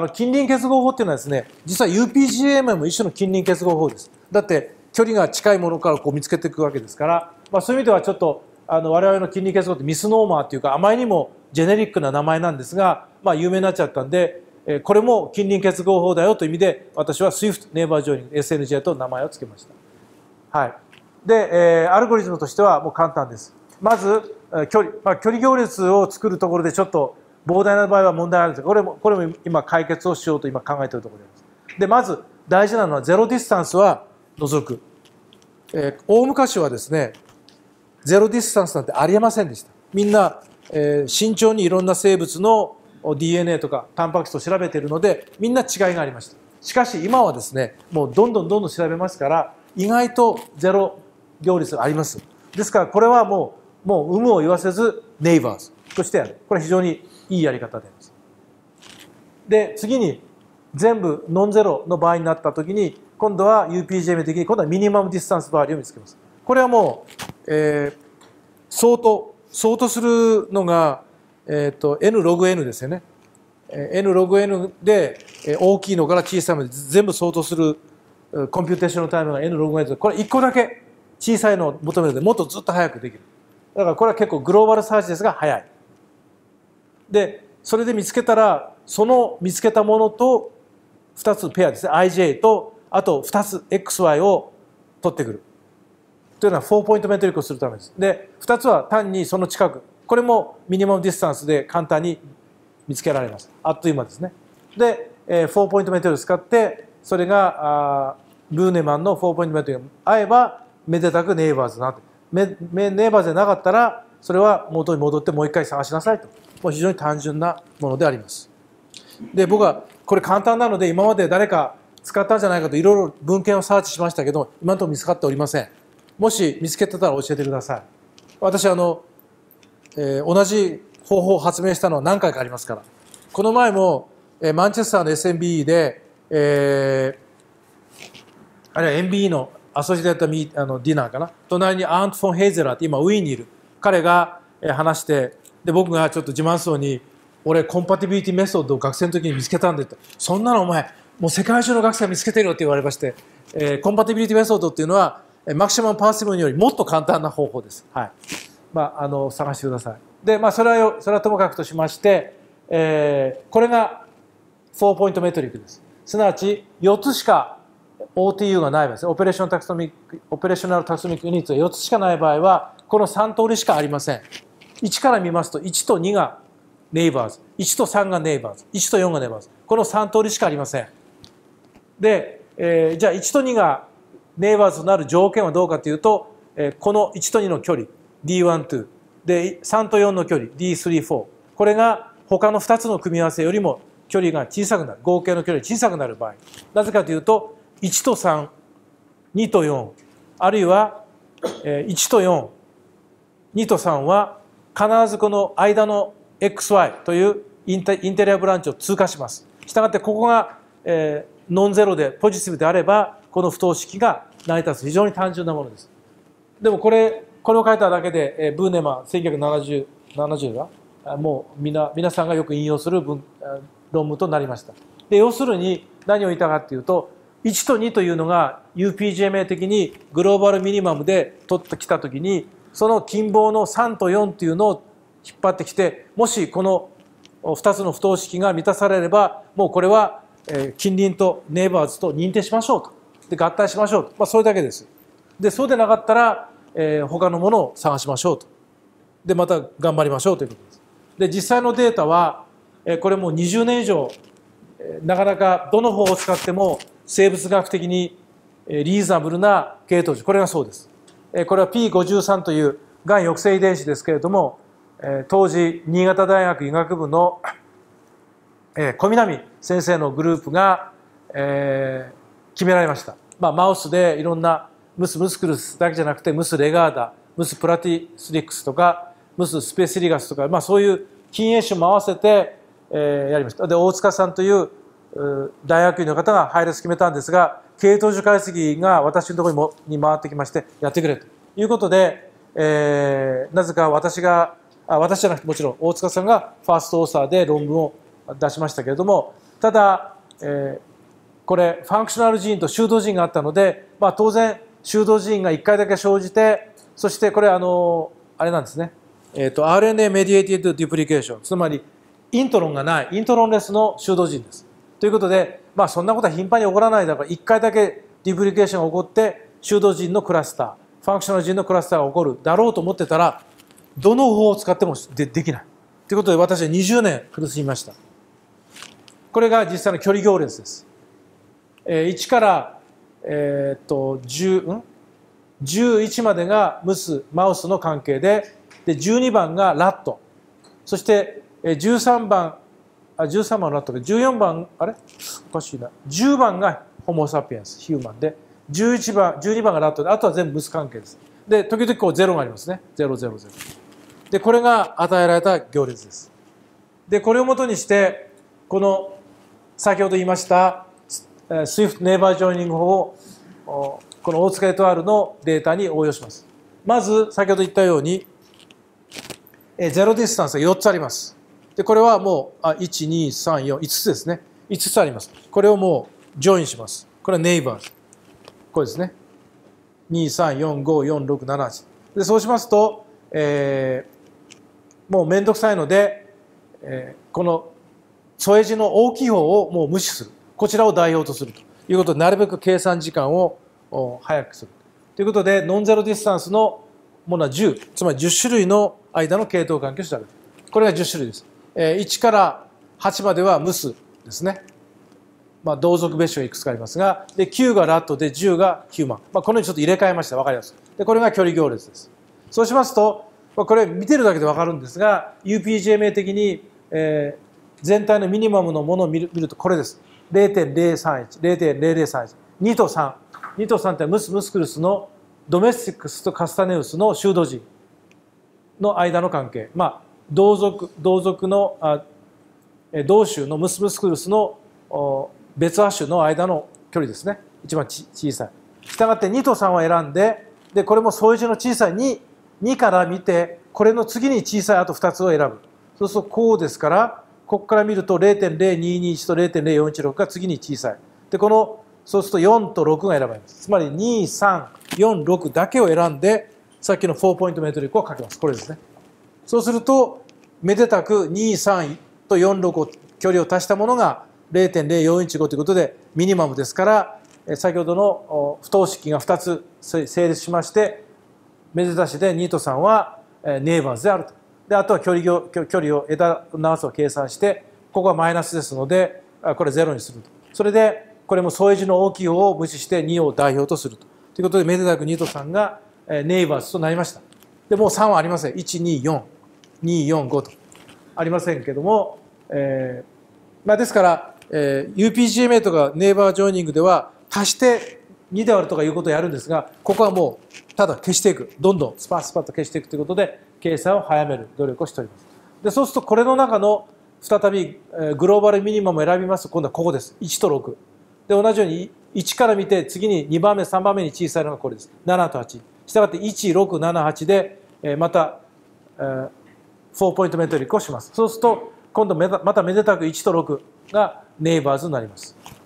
近隣結合法っていうのはですね、実は UPGMA も一種の近隣結合法です。だって、距離が近いものからこう見つけていくわけですから、まあ、そういう意味ではちょっと、我々の近隣結合ってミスノーマーっていうか、あまりにもジェネリックな名前なんですが、まあ、有名になっちゃったんで、これも近隣結合法だよという意味で、私は Swift Neighbor Joining SNJ と名前を付けました。はい。で、アルゴリズムとしてはもう簡単です。まず、距離行列を作るところでちょっと膨大な場合は問題あるんですが、これも今解決をしようと今考えているところです。で、まず大事なのはゼロディスタンスは除く。大昔はですね、ゼロディスタンスなんてありえませんでした。みんな、慎重にいろんな生物の DNA とかタンパク質を調べているので、みんな違いがありました。しかし今はですね、もうどんどん調べますから、意外とゼロ行列があります。ですからこれはもう有無を言わせずネイバーズとしてやる。これは非常にいいやり方であります。で、次に全部ノンゼロの場合になったときに、今度は UPGMA 的に今度はミニマムディスタンスバリューを見つけます。これはもう、相当するのが、n ログ n ですよね。n ログ n で大きいのから小さいのまで全部相当するコンピューテーションのタイムが n ログ n で、これ1個だけ小さいのを求めるのでもっとずっと早くできる。だからこれは結構グローバルサーチですが早い。で、それで見つけたら、その見つけたものと2つペアですね。ij と、あと2つ xy を取ってくる。というのは4ポイントメトリックをするためです。で、2つは単にその近く。これもミニマムディスタンスで簡単に見つけられます。あっという間ですね。で、4ポイントメトリックを使って、それがブーネマンの4ポイントメトリックが合えば、めでたくネイバーズになって、ネイバーズでなかったら、それは元に戻ってもう一回探しなさいと。もう非常に単純なものであります。で、僕はこれ簡単なので、今まで誰か使ったんじゃないかといろいろ文献をサーチしましたけど、今のところ見つかっておりません。もし見つけてたら教えてください。私同じ方法を発明したのは何回かありますから。この前も、マンチェスターの SMBE で、あるいは MBE のアソシエイトディナーかな。隣にアーント・フォン・ヘイゼラーって今ウィーンにいる。彼が話して、で、僕がちょっと自慢そうに、俺コンパティビリティメソッドを学生の時に見つけたんでって、そんなのお前、もう世界中の学生が見つけてるよって言われまして、コンパティビリティメソッドっていうのは、マキシマムパーシブルよりもっと簡単な方法です。はい。まあ、探してください。で、まあ、それはともかくとしまして、これが4ポイントメトリックです。すなわち、4つしか OTU がない場合です。オペレーショナルタクソミックユニットが4つしかない場合は、この3通りしかありません。1から見ますと、1と2がネイバーズ、1と3がネイバーズ、1と4がネイバーズ。この3通りしかありません。で、じゃあ1と2がネイバーズとなる条件はどうかというと、この1と2の距離、D1、2。で、3と4の距離、D3、4。これが他の2つの組み合わせよりも距離が小さくなる。合計の距離が小さくなる場合。なぜかというと、1と3、2と4、あるいは1と4、2と3は必ずこの間の XY というインテリアブランチを通過します。したがってここが、ノンゼロでポジティブであれば、この不等式が成り立つ非常に単純なものです。でもこれを書いただけで、ブーネマン1970がもう皆さんがよく引用する論文となりました。で、要するに何を言いたかというと、 1と2というのが UPGMA 的にグローバルミニマムで取ってきたときに、その近傍の3と4というのを引っ張ってきて、もしこの2つの不等式が満たされれば、もうこれは近隣とネイバーズと認定しましょうと。で、合体しましょうと。それだけです。で、そうでなかったら、他のものを探しましょうと。で、また頑張りましょうということです。で、実際のデータは、これもう20年以上、なかなかどの方を使っても生物学的にリーズナブルな系統樹、これがそうです。これは P53 というがん抑制遺伝子ですけれども、当時新潟大学医学部の小南先生のグループが決められました。マウスでいろんなムスムスクルスだけじゃなくてムスレガーダ、ムスプラティスリックスとかムススペシリガスとか、そういう近縁種も合わせてやりました。で、大塚さんという大学院の方が配列決めたんですが、系統樹解析が私のところに回ってきまして、やってくれということで、なぜか私じゃなくてもちろん大塚さんがファーストオーサーで論文を出しましたけれども、ただ、これファンクショナルジーンと修道ジーンがあったので、当然修道ジーンが1回だけ生じて、そしてこれあれなんですね、RNA メディエイティッドデュプリケーション、つまりイントロンがない、イントロンレスの修道ジーンです。ということで、そんなことは頻繁に起こらないだから、1回だけデュプリケーションが起こって、修道ジーンのクラスター、ファンクショナルジーンのクラスターが起こるだろうと思ってたら、どの方法を使ってもできない。ということで、私は20年苦しみました。これが実際の距離行列です。1から11までがマウスの関係で、12番がラット、そして13番ラットで、14番、あれおかしいな。10番がホモ・サピエンス、ヒューマンで、12番がラットで、あとは全部ムス関係です。で、時々こう0がありますね。0、0、0。で、これが与えられた行列です。で、これをもとにして、この、先ほど言いました、SWIFT ネイバージョイニング法を、この大塚エトワールのデータに応用します。まず、先ほど言ったように、ゼロディスタンスが4つあります。で、これはもう、1、2、3、4、5つですね。5つあります。これをもう、ジョインします。これはネイバーズ。これですね。2、3、4、5、4、6、7、8。で、そうしますと、もうめんどくさいので、この添え字の大きい方をもう無視する。こちらを代表とするということで、なるべく計算時間を早くする。ということで、ノンゼロディスタンスのものは10、つまり10種類の間の系統関係を調べる。これが10種類です。1から8まではムスですね。同族別種がいくつかありますが、で9がラットで10がヒューマン。このようにちょっと入れ替えました。わかりやすい。で、これが距離行列です。そうしますと、これ見てるだけでわかるんですが、UPGMA 的に、全体のミニマムのものを見るとこれです。0.031、0.0031。2と3。2と3ってムスクルスのドメスティックスとカスタネウスの修道人の間の関係。同族の、同種のムスクルスの別亜種の間の距離ですね。一番小さい。したがって2と3を選んで、で、これも相似の小さい2から見て、これの次に小さいあと2つを選ぶ。そうするとこうですから、ここから見ると 0.0221 と 0.0416 が次に小さい。で、そうすると4と6が選ばれます。つまり2、3、4、6だけを選んで、さっきの4ポイントメトリックをかけます。これですね。そうすると、めでたく2、3と4、6を距離を足したものが 0.0415 ということでミニマムですから、先ほどの不等式が2つ成立しまして、めでたしで2と3はネイバーズであると。で、あとは距離を枝の長さを計算して、ここはマイナスですので、これ0にすると。それで、これも添え字の大きい方を無視して2を代表とすると。ということで、めでたく2と3がネイバーズとなりました。で、もう3はありません。1、2、4、2、4、5とありませんけども、ですから、UPGMA とかネイバージョイニングでは足して2で割るとかいうことをやるんですが、ここはもうただ消していく。どんどんスパッと消していくということで、計算を早める努力をしております。で、そうするとこれの中の再びグローバルミニマムを選びますと、今度はここです。1と6。で、同じように1から見て、次に2番目、3番目に小さいのがこれです。7と8。したがって1、6、7、8で、また、4ポイントメトリックをします。そうすると、今度まためでたく1と6がネイバーズになります。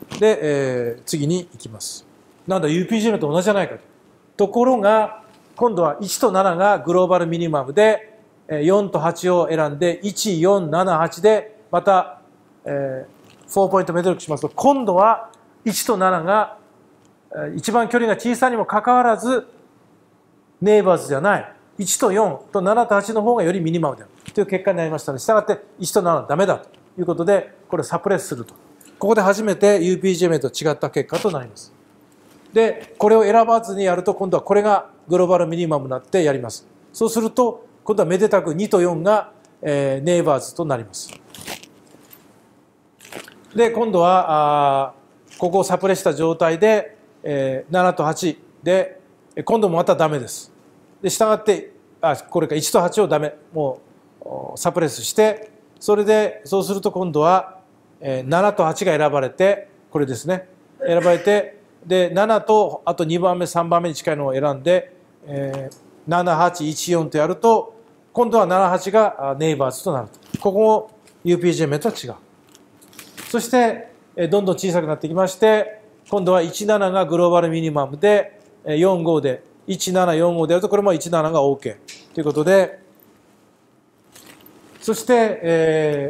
で、次に行きます。なんだ、UPGM と同じじゃないかと。ところが、今度は1と7がグローバルミニマムで、4と8を選んで、1、4、7、8で、また、4ポイントメトリックしますと、今度は1と7が、一番距離が小さいにもかかわらず、ネイバーズじゃない。1と4と7と8の方がよりミニマムであるという結果になりましたので、したがって1と7はダメだということで、これをサプレスすると。ここで初めて UPGMA と違った結果となります。で、これを選ばずにやると、今度はこれがグローバルミニマムになってやります。そうすると、今度はめでたく2と4が、ネイバーズとなります。で、今度は、ここをサプレした状態で、7と8で、今度もまたダメです。で、したがって、これか1と8をダメ、もうサプレスして、それで、そうすると今度は、7と8が選ばれて、これですね。選ばれて、で、7と、あと2番目、3番目に近いのを選んで、7、8、1、4とやると、今度は7、8がネイバーズとなると。ここも UPGMA とは違う。そして、どんどん小さくなってきまして、今度は17がグローバルミニマムで、45で、1745でやると、これも17が OK ということで、そして、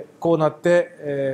こうなって、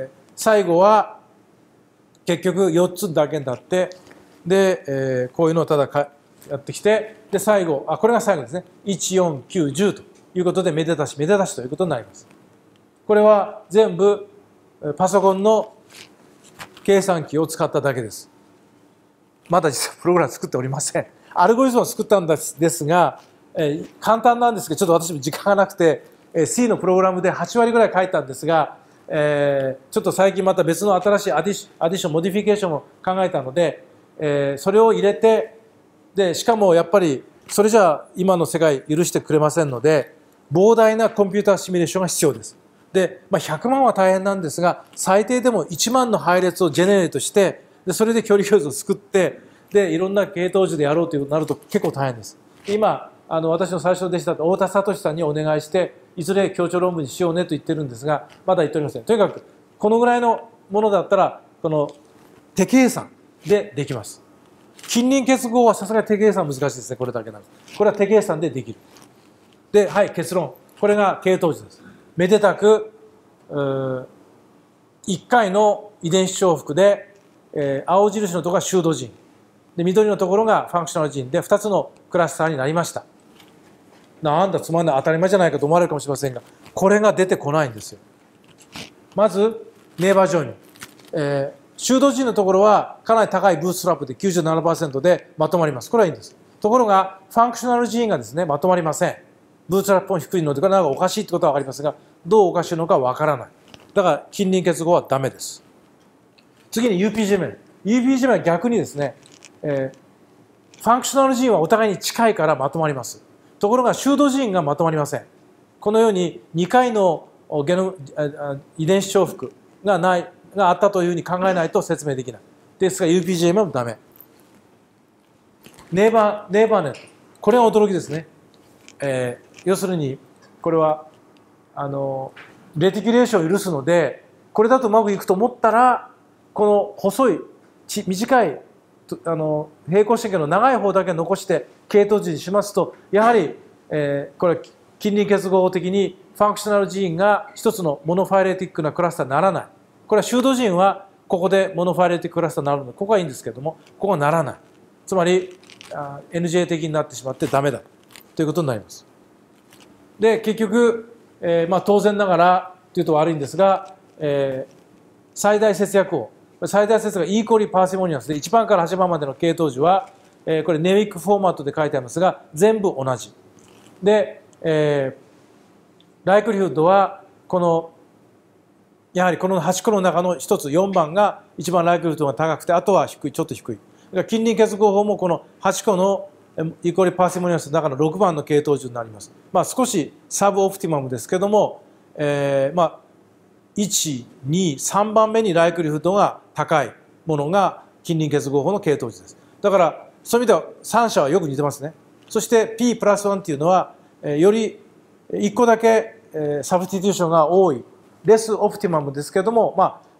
最後は結局4つだけになって、で、こういうのをただやってきて、で、最後、これが最後ですね。1、4、9、10ということで、めでたし、めでたしということになります。これは全部パソコンの計算機を使っただけです。まだ実はプログラム作っておりません。アルゴリズムを作ったんですが、簡単なんですけど、ちょっと私も時間がなくて、C のプログラムで8割ぐらい書いたんですが、ちょっと最近また別の新しいアディション、モディフィケーションを考えたので、それを入れて、で、しかもやっぱり、それじゃ今の世界許してくれませんので、膨大なコンピューターシミュレーションが必要です。で、100万は大変なんですが、最低でも1万の配列をジェネレートして、で、それで距離表示を作って、で、いろんな系統樹でやろうというなると結構大変です。今、私の最初の弟子だった太田聡さんにお願いして、いずれ協調論文にしようねと言ってるんですが、まだ言っておりません。とにかく、このぐらいのものだったら、この手計算でできます。近隣結合はさすがに手計算難しいですね、これだけなの。これは手計算でできる。で、はい、結論。これが系統樹です。めでたく、1回の遺伝子重複で、青印のところが修道人。で、緑のところがファンクショナル人で、2つのクラスターになりました。なんだ、つまんない、当たり前じゃないかと思われるかもしれませんが、これが出てこないんですよ。まず、ネイバージョイン。修道人のところはかなり高いブーストラップで 97% でまとまります。これはいいんです。ところが、ファンクショナル人がですね、まとまりません。ブーストラップも低いので、これなんかおかしいってことはわかりますが、どうおかしいのかわからない。だから、近隣結合はダメです。次に UPGMA。UPGMA は逆にですね、ファンクショナル人はお互いに近いからまとまります。ところが、修道人がまとまりません。このように2回の遺伝子重複があったというふうに考えないと説明できない。ですが UPGMA もダメ。ネイバーネット。これは驚きですね。要するに、これは、レティキュレーションを許すので、これだとうまくいくと思ったら、この細い、短い、平行四辺形の長い方だけ残して系統樹にしますと、やはり、これ近隣結合的にファンクショナルジーンが一つのモノファイレティックなクラスターにならない。これは修道人はここでモノファイレティッククラスターになるので、ここはいいんですけれども、ここはならない。つまり、NJ 的になってしまってダメだということになります。で、結局、当然ながらというと悪いんですが、最大節約を、最大節がイーコリパーシモニアスで1番から8番までの系統樹は、これネウィックフォーマットで書いてありますが、全部同じ。で、ライクリフッドは、やはりこの8個の中の1つ、4番が一番ライクリフッドが高くて、あとは低い、ちょっと低い。近隣結合法もこの8個のイーコリパーシモニアスの中の6番の系統樹になります。少しサブオプティマムですけども、1、2、3番目にライクリフッドが高いものが近隣結合法の系統樹です。だから、そういう意味では3者はよく似てますね。そして P プラス1っていうのは、より1個だけサブスティテューションが多い、レスオプティマムですけども、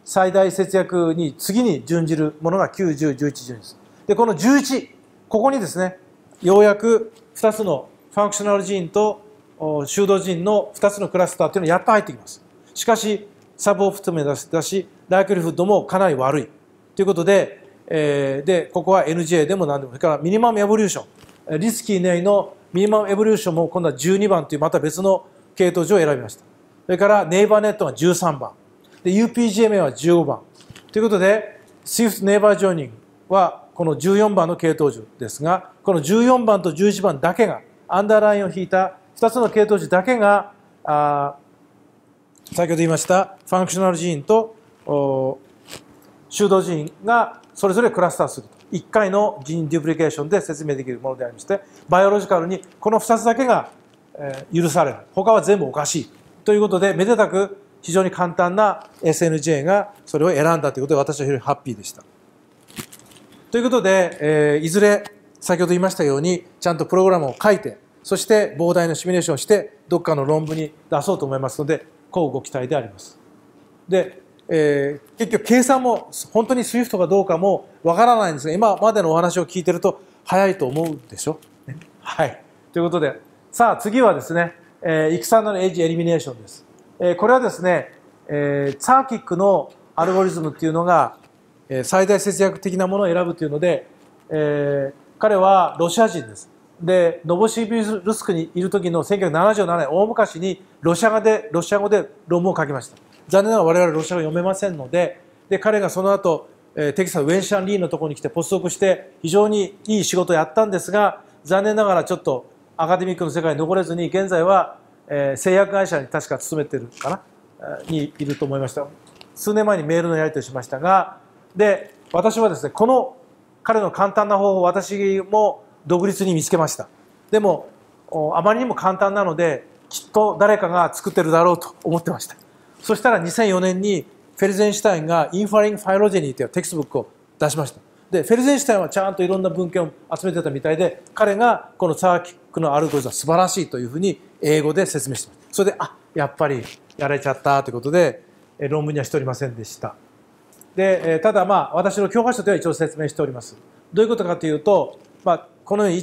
最大節約に次に準じるものが9、10、11、12です。で、この11、ここにですね、ようやく2つのファンクショナルジーンと修道ジーンの2つのクラスターというのがやっと入ってきます。しかし、サブオプティムだし、ライクリフッドもかなり悪い。ということで、ここは NJ でも何でも、それからミニマムエボリューション。リスキーネイのミニマムエボリューションも今度は12番というまた別の系統樹を選びました。それからネイバーネットが13番。で、UPGMA は15番。ということで、Swift ネイバージョイニングはこの14番の系統樹ですが、この14番と11番だけが、アンダーラインを引いた2つの系統樹だけが、先ほど言いましたファンクショナルジーンと修道ジーンがそれぞれクラスターすると。1回のジーンデュプリケーションで説明できるものでありまして、バイオロジカルにこの2つだけが許される。他は全部おかしい。ということで、めでたく非常に簡単な SNJ がそれを選んだということで、私は非常にハッピーでした。ということで、いずれ先ほど言いましたように、ちゃんとプログラムを書いて、そして膨大なシミュレーションをして、どっかの論文に出そうと思いますので、こうご期待であります。で、結局計算も本当に SWIFT かどうかもわからないんですが、今までのお話を聞いてると早いと思うでしょ。ね、はい。ということで、さあ次はですね、エクスターナルエッジエリミネーションです。これはですね、サーキックのアルゴリズムっていうのが、最大節約的なものを選ぶというので、彼はロシア人です。で、ノボシビルスクにいる時の1977年、大昔にロシア語で論文を書きました。残念ながら我々ロシア語読めませんので、彼がその後、テキサスウェンシャンリーのところに来てポスドクして非常にいい仕事をやったんですが、残念ながらちょっとアカデミックの世界に残れずに、現在は、製薬会社に確か勤めてるかなにいると思いました。数年前にメールのやり取りしましたが、で、私はですね、この彼の簡単な方法を私も独立に見つけました。でも、あまりにも簡単なので、きっと誰かが作ってるだろうと思ってました。そしたら2004年にフェルゼンシュタインがインファリング・ファイロジェニーというテキストブックを出しました。で、フェルゼンシュタインはちゃんといろんな文献を集めてたみたいで、彼がこのサーキックのアルゴリズムは素晴らしいというふうに英語で説明しています。それで、やっぱりやられちゃったということで、論文にはしておりませんでした。で、ただ私の教科書では一応説明しております。どういうことかというと、このように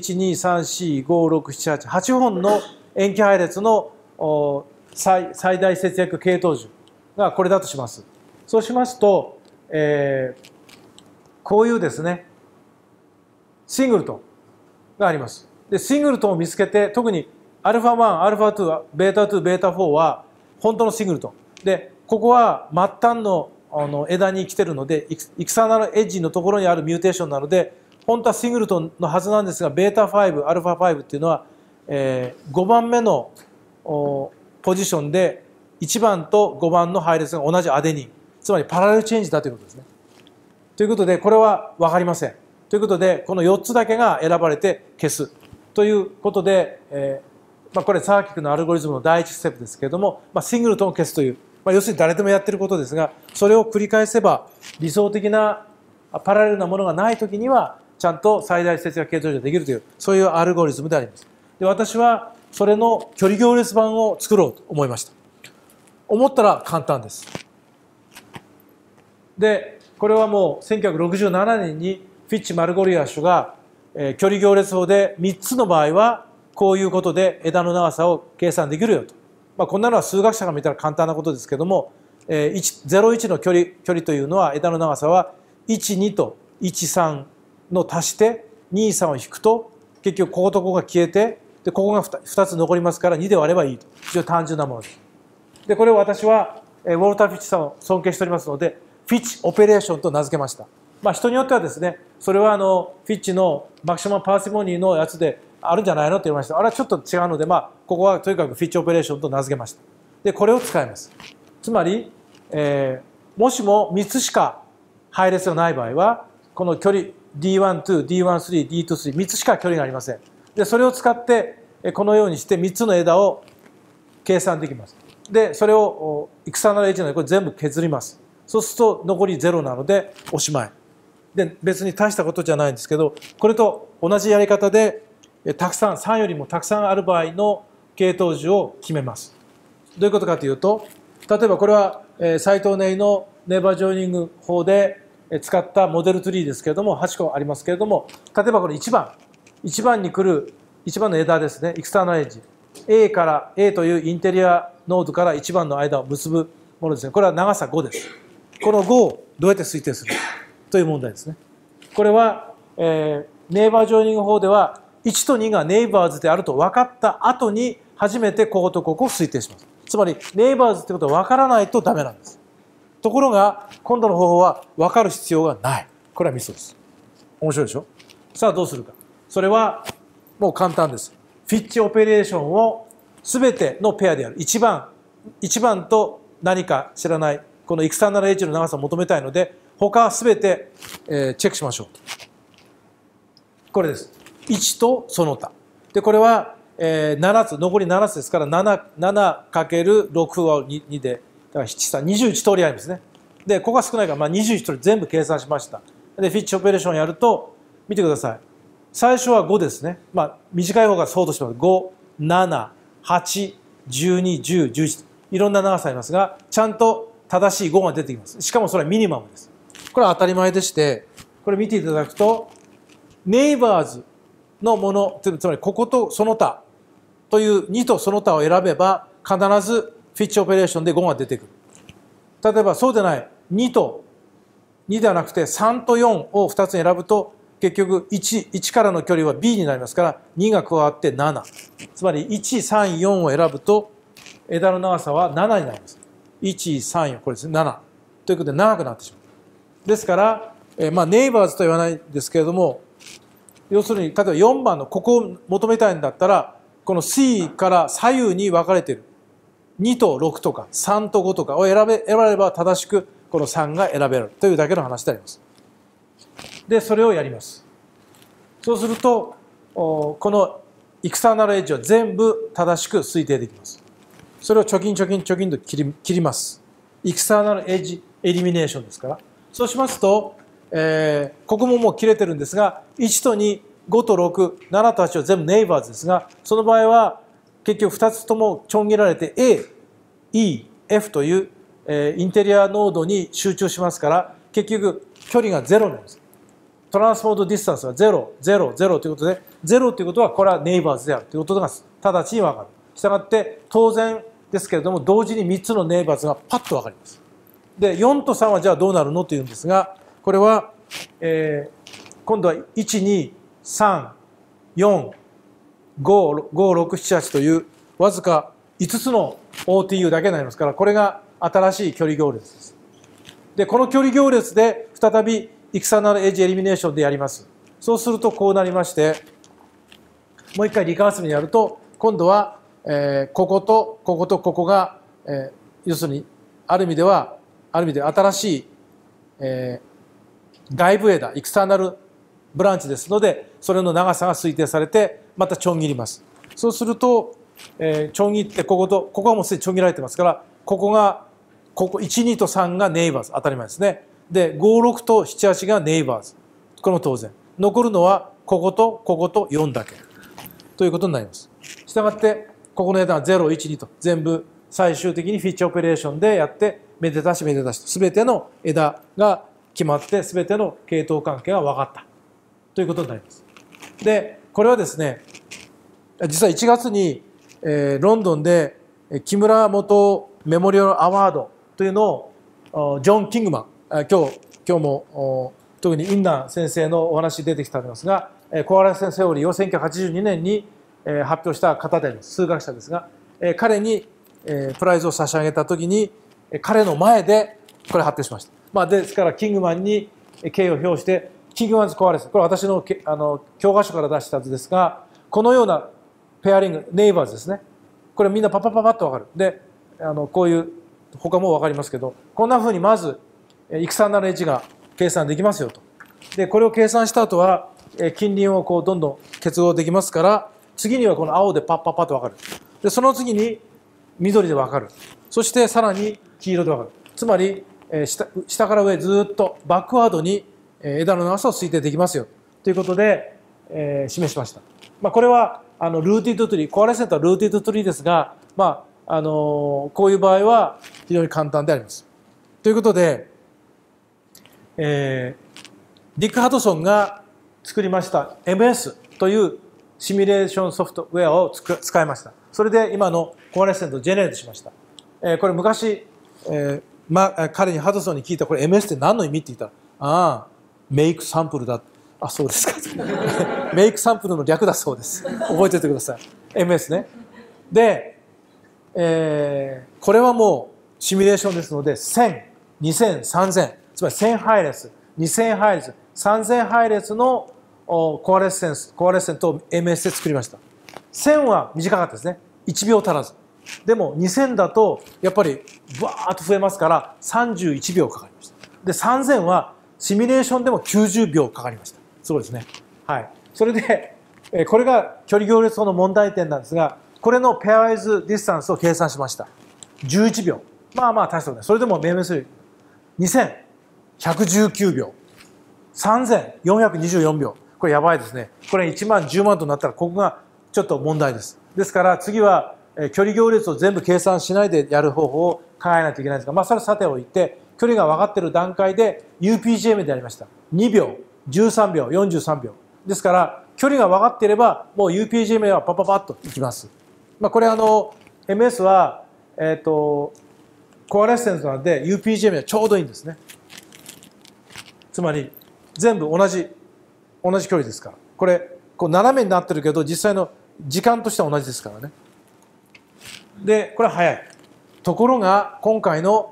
1、2、3、4、5、6、7、8、8本の塩基配列の最大節約系統樹がこれだとします。そうしますと、こういうですね、シングルトンがあります。で、シングルトンを見つけて、特に α1、α2、β2、β4 は本当のシングルトン。で、ここは末端の枝に来てるので、エクスターナルエッジのところにあるミューテーションなので、本当はシングルトンのはずなんですが、β5、α5 っていうのは、5番目のポジションで1番と5番の配列が同じアデニン。つまりパラレルチェンジだということですね。ということで、これは分かりません。ということで、この4つだけが選ばれて消す。ということで、これサーキックのアルゴリズムの第一ステップですけれども、シングルトンを消すという、要するに誰でもやってることですが、それを繰り返せば理想的なパラレルなものがないときには、ちゃんと最大節約系統樹ができるという、そういうアルゴリズムであります。で、私はそれの距離行列版を作ろうと思いました。思ったら簡単です。で、これはもう1967年にフィッチ・マルゴリア氏が、距離行列法で3つの場合はこういうことで枝の長さを計算できるよと。こんなのは数学者が見たら簡単なことですけども、01の距離というのは枝の長さは12と13の足して23を引くと結局こことここが消えて、でここが 2つ残りますから2で割ればいいと。非常に単純なものです。で、これを私はウォルター・フィッチさんを尊敬しておりますので、フィッチ・オペレーションと名付けました。人によってはですね、それはフィッチのマキシマム・パーシモニーのやつであるんじゃないのって言いました。あれはちょっと違うので、ここはとにかくフィッチ・オペレーションと名付けました。で、これを使います。つまり、もしも3つしか配列がない場合は、この距離 D12、D13、D23、3つしか距離がありません。で、それを使って、このようにして3つの枝を計算できます。で、それをエクスターナルエッジなのでこれ全部削ります。そうすると残り0なのでおしまい。で、別に大したことじゃないんですけど、これと同じやり方でたくさん、3よりもたくさんある場合の系統樹を決めます。どういうことかというと、例えばこれは斎藤ネイのネイバージョイニング法で使ったモデルツリーですけれども、8個ありますけれども、例えばこれ1番に来る1番の枝ですね、エクスターナルエッジ。A から A というインテリアノードから1番の間を結ぶものですね。これは長さ5です。この5をどうやって推定するかという問題ですね。これは、ネイバージョイニング法では1と2がネイバーズであると分かった後に初めてこことここを推定します。つまりネイバーズってことは分からないとダメなんです。ところが今度の方法は分かる必要がない。これはミソです。面白いでしょ。さあどうするか。それはもう簡単です。フィッチオペレーションを全てのペアである。1番と何か知らない、このエクスターナルエッジの長さを求めたいので、他は全て、チェックしましょう。これです。1とその他。で、これは、7つ、残り7つですから、7×6 は 2で、だから7、3、21通りありますね。で、ここが少ないから、21通り全部計算しました。で、フィッチオペレーションやると、見てください。最初は5ですね。短い方がそうとします。5、7、8、12、10、11。いろんな長さありますが、ちゃんと正しい5が出てきます。しかもそれはミニマムです。これは当たり前でして、これ見ていただくと、ネイバーズのもの、つまりこことその他という2とその他を選べば、必ずフィッチオペレーションで5が出てくる。例えばそうでない、2ではなくて3と4を2つ選ぶと、結局 1からの距離は B になりますから、2が加わって7。つまり1、3、4を選ぶと、枝の長さは7になります。1、3、4、これですね、7。ということで長くなってしまう。ですから、ネイバーズと言わないですけれども、要するに、例えば4番のここを求めたいんだったら、この C から左右に分かれている。2と6とか3と5とかを選べば正しくこの3が選べるというだけの話であります。で、それをやります。そうすると、このエクスターナルエッジは全部正しく推定できます。それを貯金と切ります。エクスターナルエッジエリミネーションですから。そうしますと、ここももう切れてるんですが、1と2、5と6、7と8は全部ネイバーズですが、その場合は結局2つともちょん切られて A、E、F という、インテリアノードに集中しますから、結局距離が0になります。トランスモードディスタンスは0、0、0ということで、0ということはこれはネイバーズであるということが直ちに分かる。したがって当然ですけれども、同時に3つのネイバーズがパッと分かります。で、4と3はじゃあどうなるのというんですが、これは、今度は1、2、3、4、5、6、7、8というわずか5つの OTU だけになりますから、これが新しい距離行列です。で、この距離行列で再びエクスターナルエッジエリミネーションでやります。そうするとこうなりまして、もう一回リカーシブにやると、今度は、こことこことここが、要するにある意味で新しい、外部枝、エクスターナルブランチですので、それの長さが推定されて、またちょん切ります。そうすると、ちょん切ってここはもうすでにちょん切られてますから、ここ1、2と3がネイバーズ、当たり前ですね。で、5、6と7、8がネイバーズ。この当然。残るのはここと4だけ。ということになります。したがって、ここの枝は0、1、2と全部最終的にフィッチオペレーションでやって、めでたしと全ての枝が決まって、全ての系統関係が分かった。ということになります。で、これはですね、実は1月に、ロンドンで木村元メモリアルアワードというのをジョン・キングマン、今日も特にインナー先生のお話出てきておりますが、コアレンスセオリーを1982年に発表した方であります。数学者ですが、彼にプライズを差し上げたときに、彼の前でこれ発表しました。ですから、キングマンに敬意を表して、キングマンズコアレンス、これは私の教科書から出した図ですが、このようなペアリング、ネイバーズですね。これみんなパパパパッと分かる。で、こういう、他も分かりますけど、こんなふうにまず、エクスターナルエッジが計算できますよと。で、これを計算した後は、近隣をこうどんどん結合できますから、次にはこの青でパッパッパッと分かる。で、その次に緑で分かる。そしてさらに黄色で分かる。つまり、下から上ずっとバックワードに枝の長さを推定できますよ。ということで、示しました。これは、ルーティッドツリー、コアレセントはルーティッドツリーですが、こういう場合は非常に簡単であります。ということで、 ディック・ハドソンが作りました MS というシミュレーションソフトウェアを使いました。それで今のコアレスセントをジェネレートしました。これ昔、彼にハドソンに聞いた、これ MS って何の意味って言ったら、ああ、メイクサンプルだ。あ、そうですか。メイクサンプルの略だそうです。覚えておいてください。MS ね。で、これはもうシミュレーションですので、1000、2000、3000、つまり1000配列、2000配列、3000配列のコアレッセントを MS で作りました。1000は短かったですね。1秒足らず。でも2000だとやっぱりバーッと増えますから31秒かかりました。で、3000はシミュレーションでも90秒かかりました。すごいですね。はい。それで、これが距離行列法の問題点なんですが、これのペアワイズディスタンスを計算しました。11秒。まあまあ大したことない。それでも命名する。2119秒。3424秒。これやばいですね。これ1万、10万となったら、ここがちょっと問題です。ですから次は、距離行列を全部計算しないでやる方法を考えないといけないんですが、まあそれはさておいて、距離が分かっている段階で UPGM でやりました。2秒、13秒、43秒。ですから、距離が分かっていれば、もう UPGM はパパパッといきます。まあこれMS は、コアレッセンスなので UPGM はちょうどいいんですね。つまり、全部同じ距離ですから。これ、こう斜めになってるけど、実際の時間としては同じですからね。で、これは早い。ところが、今回の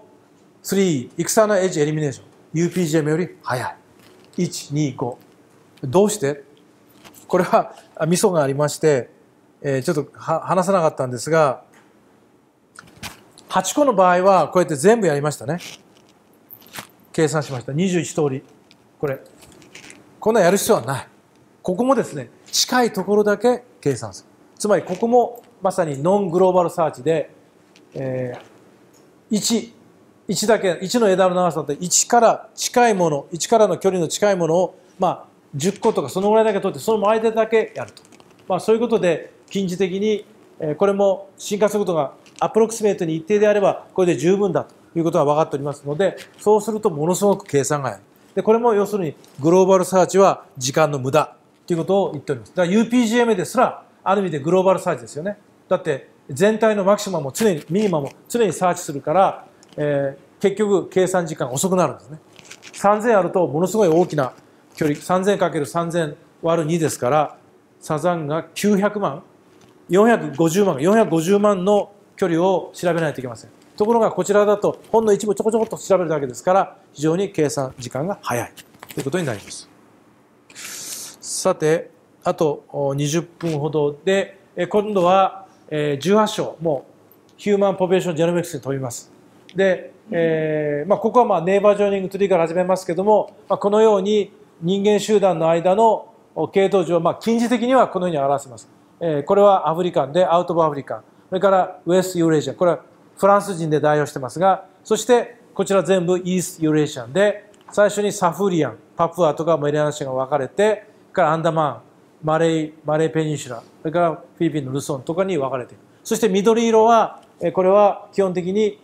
3 エクサーナルエッジエリミネーション UPGM より早い。1、2、5。どうして？これはミソがありまして、ちょっと話さなかったんですが、8個の場合はこうやって全部やりましたね。計算しました。21通り。こんなやる必要はない。ここもですね、近いところだけ計算する。つまりここもまさにノングローバルサーチで、1だけ、1の枝の長さだって1から近いもの、1からの距離の近いものを、まあ、10個とかそのぐらいだけ取って、その間だけやると。まあ、そういうことで、近似的に、これも進化速度がアプロクシメートに一定であれば、これで十分だということが分かっておりますので、そうするとものすごく計算が早い。で、これも要するに、グローバルサーチは時間の無駄ということを言っております。だから UPGM ですら、ある意味でグローバルサーチですよね。だって、全体のマキシマムも常に、ミニマムも常にサーチするから、結局計算時間遅くなるんですね。3000あるとものすごい大きな距離、3000×3000 割る2ですから、サザンが900万、450万の距離を調べないといけません。ところがこちらだとほんの一部ちょこちょこっと調べるだけですから、非常に計算時間が早いということになります。さて、あと20分ほどで、今度は18章、もうヒューマンポピュレーションジェノミクスに飛びます。で、ここはネイバージョイニングツリーから始めますけども、このように人間集団の間の系統上、近似的にはこのように表せます。これはアフリカンで、アウト・オブ・アフリカン。それからウエスト・ユーレーシアン。これはフランス人で代表してますが、そしてこちら全部イースト・ユーレーシアンで、最初にサフリアン、パプアとかメリアナ州が分かれて、からアンダマン、マレーペニンシュラ、それからフィリピンのルソンとかに分かれている。そして緑色は、これは基本的に、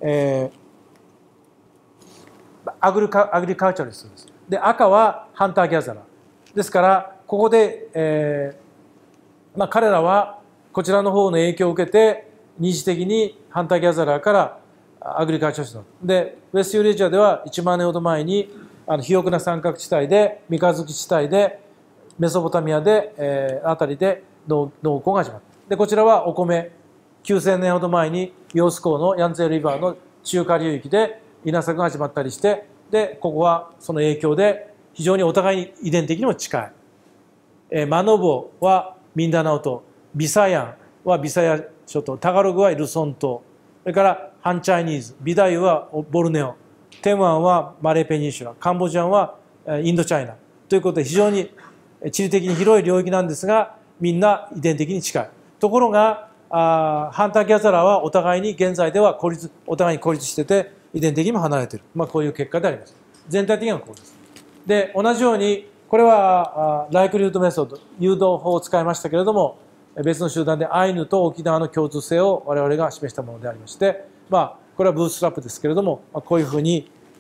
アグリカルチャリストです。で、赤はハンター・ギャザラー。ですから、ここで、彼らはこちらの方の影響を受けて、二次的にハンター・ギャザラーからアグリカルチャリスト。で、ウェストユーレジアでは1万年ほど前に、肥沃な三角地帯で、三日月地帯で、メソポタミアで、あたりで農耕が始まった。で、こちらはお米、9000年ほど前に、ヨース港のヤンツェルリバーの中下流域で稲作が始まったりして、で、ここはその影響で非常にお互いに遺伝的にも近い。マノボはミンダナオ島、ビサヤンはビサヤ諸島、タガログはルソン島、それからハンチャイニーズ、ビダユはボルネオ、テムアンはマレーペニンシュラ、カンボジアンはインドチャイナということで非常に地理的に広い領域なんですが、みんな遺伝的に近い。ところが、ハンター・ギャザラーはお互いに現在ではお互いに孤立してて、遺伝的にも離れている。こういう結果であります。全体的にはこうです。で、同じように、これはライクリュードメソッド、誘導法を使いましたけれども、別の集団でアイヌと沖縄の共通性を我々が示したものでありまして、これはブーストラップですけれども、こういうふうに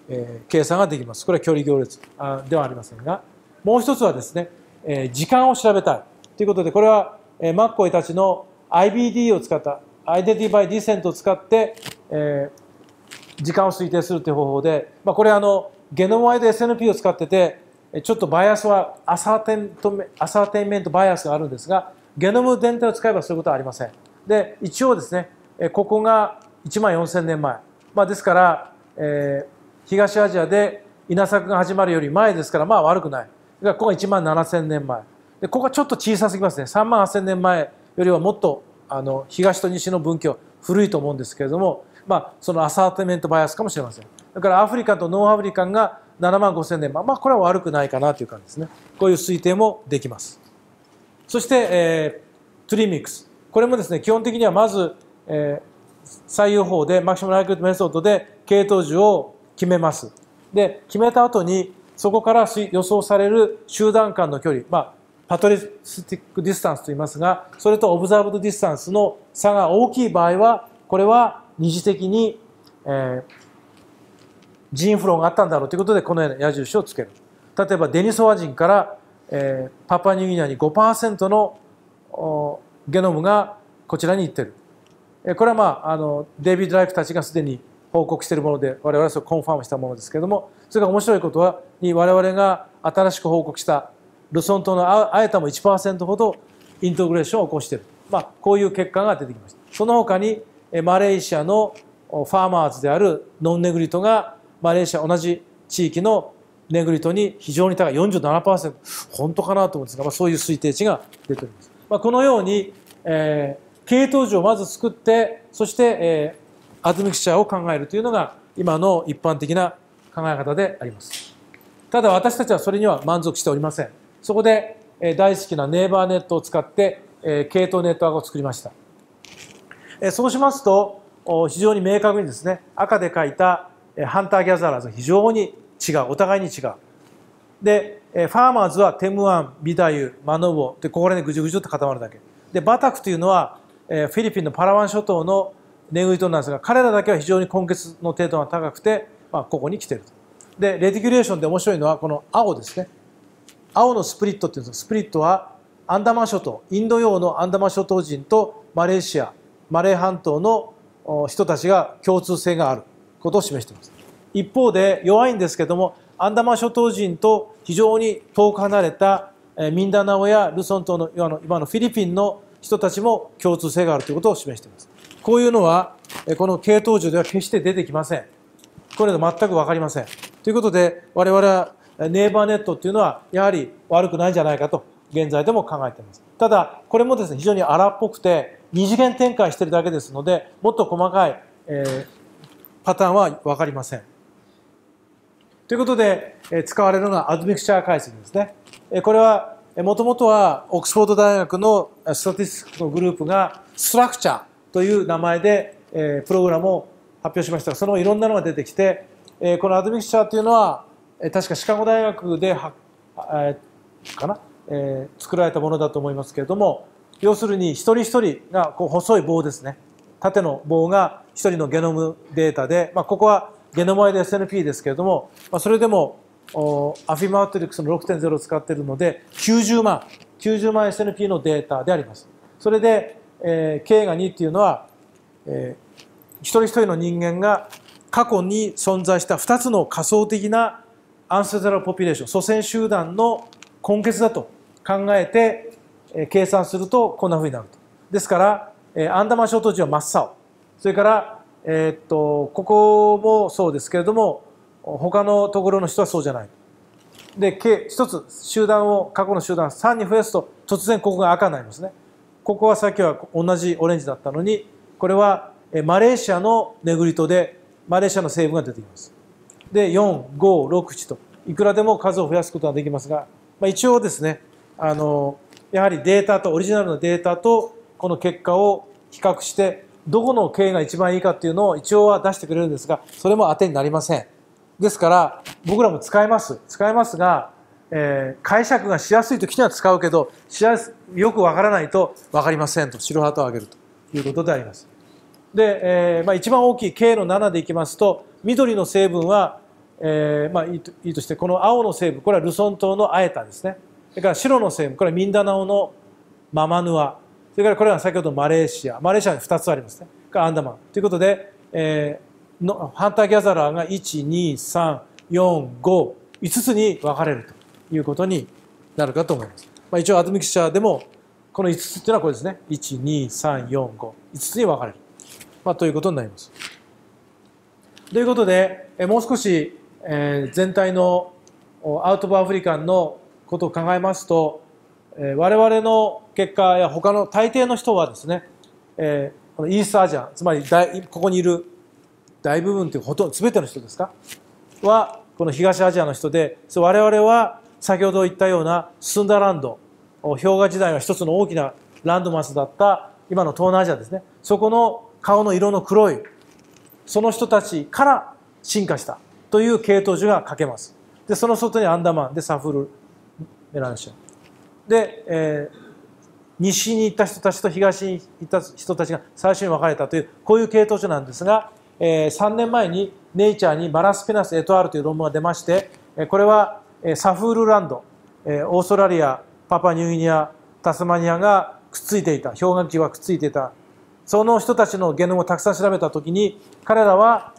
計算ができます。これは距離行列ではありませんが、もう一つはですね、時間を調べたいということで、これはマッコイたちの IBD を使った、Identity by Descent を使って、時間を推定するという方法で、これゲノムワイド SNP を使ってて、ちょっとバイアスはアサーテインメントバイアスがあるんですが、ゲノム全体を使えばそういうことはありません。で、一応ですね、ここが14,000年前。ですから、東アジアで稲作が始まるより前ですから、悪くない。ここが17,000年前。で、ここはちょっと小さすぎますね。38,000年前よりはもっと東と西の分岐は古いと思うんですけれども、そのアサーテインメントバイアスかもしれません。だからアフリカとノンアフリカンが75,000年前。これは悪くないかなという感じですね。こういう推定もできます。そして、トリミックス。これもですね、基本的にはまず、最優法で、マキシマムライクリッドメソッドで系統樹を決めます。で、決めた後に、そこから予想される集団間の距離、パトリスティックディスタンスと言いますが、それとオブザーブドディスタンスの差が大きい場合は、これは二次的に、ジーンフローがあったんだろうということで、このような矢印をつける。例えば、デニソワ人から、パプアニューギニアに 5% のゲノムがこちらに行っている。これはデイビッド・ライクたちがすでに報告しているもので、我々はそれをコンファームしたものですけれども、それが面白いことは、我々が新しく報告したルソン島のアエタも 1% ほどイントグレーションを起こしている。こういう結果が出てきました。その他に、マレーシアのファーマーズであるノンネグリトが、マレーシア同じ地域のネグリトに非常に高い 47%、本当かなと思うんですが、そういう推定値が出ております。このように、系統樹をまず作って、そして、アドミクチャーを考えるというのが今の一般的な考え方であります。ただ私たちはそれには満足しておりません。そこで、大好きなネイバーネットを使って、系統ネットワークを作りました。そうしますと、非常に明確にですね、赤で書いたハンター・ギャザーラーズは非常に違う。お互いに違う。で、ファーマーズはテムアン、ビダユ、マノボで、ここら辺でぐじゅぐじゅっと固まるだけ。で、バタクというのは、フィリピンのパラワン諸島のネグリトなんですが、彼らだけは非常に根血の程度が高くて、ここに来ていると。で、レティキュレーションで面白いのは、この青ですね。青のスプリットっていうんです。スプリットは、アンダマン諸島、インド洋のアンダマン諸島人とマレーシア、マレー半島の人たちが共通性があることを示しています。一方で、弱いんですけども、アンダマン諸島人と非常に遠く離れたミンダナオやルソン島の今のフィリピンの人たちも共通性があるということを示しています。こういうのは、この系統樹では決して出てきません。これで全くわかりません。ということで、我々はネイバーネットっていうのは、やはり悪くないんじゃないかと、現在でも考えています。ただ、これもですね、非常に荒っぽくて、二次元展開しているだけですので、もっと細かい、パターンはわかりません。ということで、使われるのはアドミクチャー解析ですね。これは、もともとはオックスフォード大学のスタティスティックのグループがストラクチャーという名前でプログラムを発表しましたが、そのいろんなのが出てきて、このアドミクチャーというのは、確かシカゴ大学で作られたものだと思いますけれども、要するに一人一人が細い棒ですね。縦の棒が一人のゲノムデータで、ここはゲノムワイド SNP ですけれども、それでもアフィマトリックスの 6.0 を使っているので、90万 SNP のデータであります。それで、K が2っていうのは、一人一人の人間が過去に存在した2つの仮想的なアンセトラルポピュレーション、祖先集団の根血だと考えて、計算するとこんな風になると。ですから、アンダマン諸島人は真っ青。それから、ここもそうですけれども、他のところの人はそうじゃない。で、一つ集団を、過去の集団3に増やすと、突然ここが赤になりますね。ここはさっきは同じオレンジだったのに、これはマレーシアのネグリトで、マレーシアの成分が出てきます。で、4、5、6、7と、いくらでも数を増やすことができますが、一応ですね、やはりデータと、オリジナルのデータと、この結果を比較して、どこのKが一番いいかっていうのを一応は出してくれるんですが、それも当てになりません。ですから、僕らも使えます。使えますが、解釈がしやすいときには使うけど、よくわからないとわかりませんと、白旗を上げるということであります。で、一番大きい K の7でいきますと、緑の成分は、 いいとして、この青の西部、これはルソン島のアエタですね。それから白の西部、これはミンダナオのママヌア。それからこれは先ほどマレーシア。マレーシアに2つありますね。アンダマン。ということで、ハンターギャザラーが1、2、3、4、5、5つに分かれるということになるかと思います。一応、アトミックシャーでも、この5つっていうのはこれですね。1、2、3、4、5。5つに分かれる。ということになります。ということで、もう少し、全体のアウト・オブ・アフリカンのことを考えますと、我々の結果や他の大抵の人はですね、このイーストアジア、つまりここにいる大部分というほとんど全ての人ですかはこの東アジアの人で、我々は先ほど言ったようなスンダランド、氷河時代は一つの大きなランドマスだった今の東南アジアですね、そこの顔の色の黒いその人たちから進化したという系統樹が書けます。でその外にアンダマンでサフルメランシアで、西に行った人たちと東に行った人たちが最初に分かれたというこういう系統樹なんですが、3年前にネイチャーにマラスペナス・エトアールという論文が出まして、これはサフールランド、オーストラリア、パパニューギニア、タスマニアがくっついていた、氷河期はくっついていた、その人たちのゲノムをたくさん調べたときに、彼らは、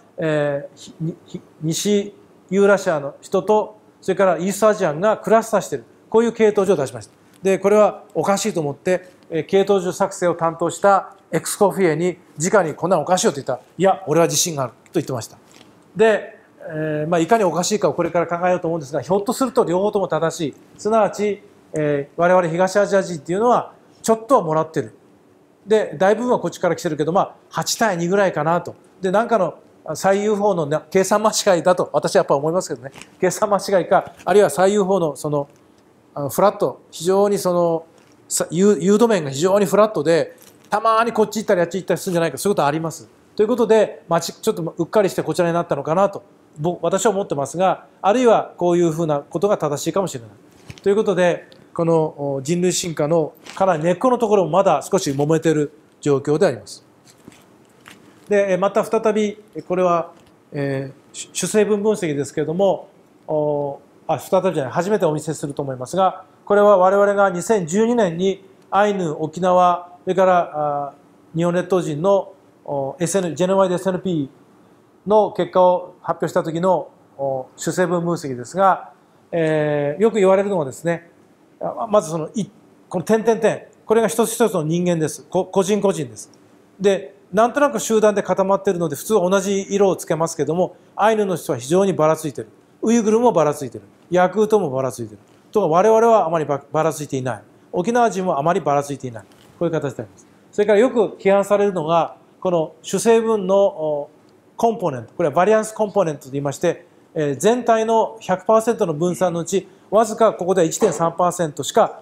西ユーラシアの人と、それからイーストアジアンがクラスターしている、こういう系統樹を出しました。で、これはおかしいと思って、系統樹作成を担当したエクスコフィエに直にこんなのおかしいよと言ったら、いや、俺は自信があると言ってました。で、いかにおかしいかをこれから考えようと思うんですが、ひょっとすると両方とも正しい。すなわち、我々東アジア人っていうのは、ちょっとはもらってる。で、大部分はこっちから来てるけど、8対2ぐらいかなと。で、なんかの最優法の計算間違いだと、私はやっぱ思いますけどね。計算間違いか、あるいは最優法のその、フラット、非常にその、誘導面が非常にフラットで、たまにこっち行ったりあっち行ったりするんじゃないか、そういうことはあります。ということで、ちょっとうっかりしてこちらになったのかなと、私は思ってますが、あるいはこういうふうなことが正しいかもしれない。ということで、この人類進化のかなり根っこのところもまだ少し揉めている状況であります。で、また再び、これは、主成分分析ですけれども、再びじゃない、初めてお見せすると思いますが、これは我々が2012年にアイヌ、沖縄、それから日本列島人のジェノワイド SNP の結果を発表した時の主成分分析ですが、よく言われるのはですね、まずこの点々点、これが一つ一つの人間です。個人個人です。で、なんとなく集団で固まっているので、普通は同じ色をつけますけども、アイヌの人は非常にばらついている。ウイグルもばらついている。ヤクートもばらついている。と我々はあまりばらついていない。沖縄人もあまりばらついていない。こういう形であります。それからよく批判されるのが、この主成分のコンポーネント、これはバリアンスコンポーネントと言いまして、全体の 100% の分散のうち、わずかここでは 1.3% しか、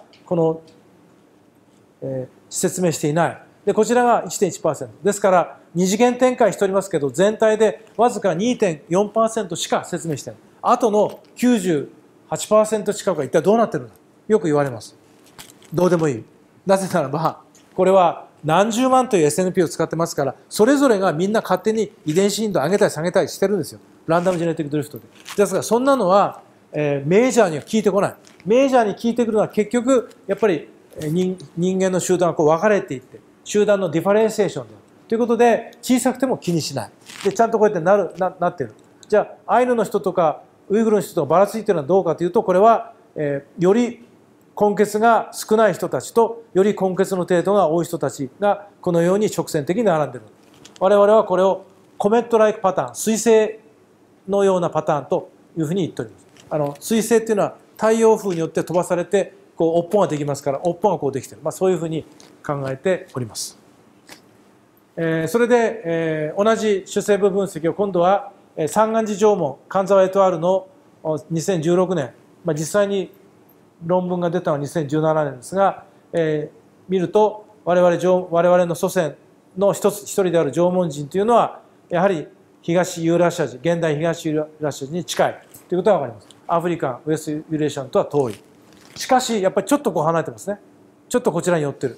説明していない。で、こちらが 1.1%。ですから、二次元展開しておりますけど、全体でわずか 2.4% しか説明していない。あとの 98% 近くは一体どうなってるんだ。よく言われます。どうでもいい。なぜならば、これは何十万という SNP を使ってますから、それぞれがみんな勝手に遺伝子頻度を上げたり下げたりしてるんですよ。ランダムジェネティックドリフトで。ですから、そんなのは、メジャーには効いてこない。メジャーに効いてくるのは結局、やっぱり人間の集団がこう分かれていって、集団のディファレンシエーションである。ということで、小さくても気にしない。で、ちゃんとこうやってなってる。じゃあ、アイヌの人とか、ウイグルの人とかばらついてるのはどうかというと、これは、より根血が少ない人たちと、より根血の程度が多い人たちが、このように直線的に並んでいる。我々はこれをコメットライクパターン、彗星のようなパターンというふうに言っております。彗星っていうのは太陽風によって飛ばされて、こう、尾っぽができますから、尾っぽがこうできている。そういうふうに考えております。それで、同じ主成分分析を今度は、三眼寺縄文、神沢エトワールの2016年、実際に論文が出たのは2017年ですが、見ると我々の祖先の一人である縄文人というのはやはり東ユーラシア人、現代東ユーラシア人に近いということが分かります。アフリカン、ウエストユーレーシャンとは遠い。しかしやっぱりちょっとこう離れてますね。ちょっとこちらに寄ってる。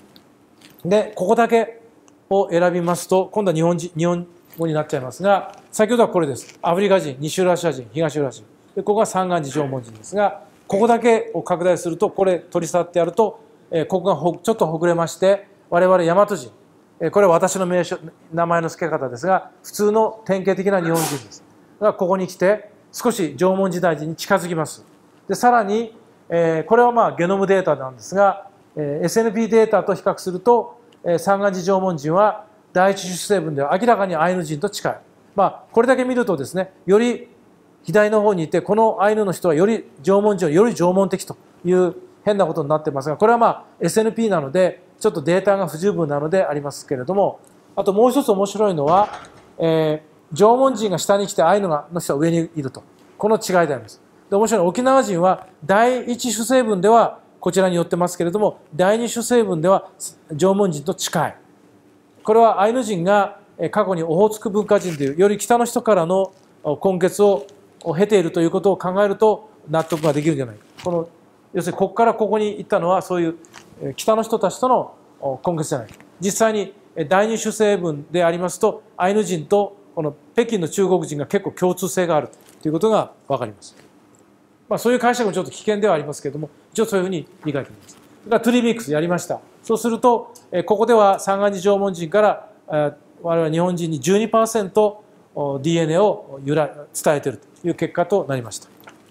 で、ここだけを選びますと、今度は日本語になっちゃいますが、 先ほどはこれです。アフリカ人、西ユーラシア人、東ユーラシア人。でここが三眼寺縄文人ですが、ここだけを拡大すると、これ取り去ってやると、ここがちょっとほぐれまして、我々大和人、これは私の名前の付け方ですが、普通の典型的な日本人です。だからここに来て、少し縄文時代に近づきます。で、さらに、これはまあゲノムデータなんですが、SNP データと比較すると、三眼寺縄文人は第一種成分では明らかにアイヌ人と近い。まあ、これだけ見るとですね、より左の方にいて、このアイヌの人はより縄文人より縄文的という変なことになってますが、これはまあ SNP なので、ちょっとデータが不十分なのでありますけれども、あともう一つ面白いのは、縄文人が下に来てアイヌの人は上にいると。この違いであります。で、面白いのは沖縄人は第一種成分ではこちらに寄ってますけれども、第二種成分では縄文人と近い。これはアイヌ人が過去にオホーツク文化人というより北の人からの根血を経ているということを考えると納得ができるんじゃないか。要するにここからここに行ったのはそういう北の人たちとの根血じゃないか。実際に第二種成分でありますとアイヌ人とこの北京の中国人が結構共通性があるということが分かります。まあ、そういう解釈もちょっと危険ではありますけれども、一応そういうふうに理解できます。だからトゥリーミックスやりました。そうするとここでは三眼寺縄文人から我々日本人に 12% DNA を伝えているという結果となりました。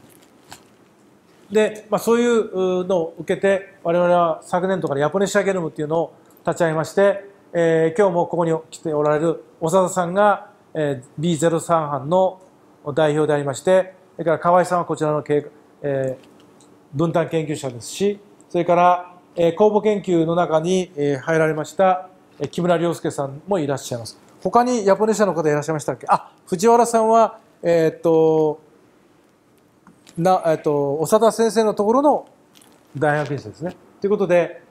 で、まあ、そういうのを受けて我々は昨年度からヤポネシアゲノムっていうのを立ち上げまして、今日もここに来ておられる長田さんが、B03 班の代表でありまして、それから河合さんはこちらの、分担研究者ですし、それから、公募研究の中に、入られました木村良介さんもいらっしゃいます。他にヤポネシアの方いらっしゃいましたっけ？藤原さんは、長田先生のところの大学院生ですね。ということで、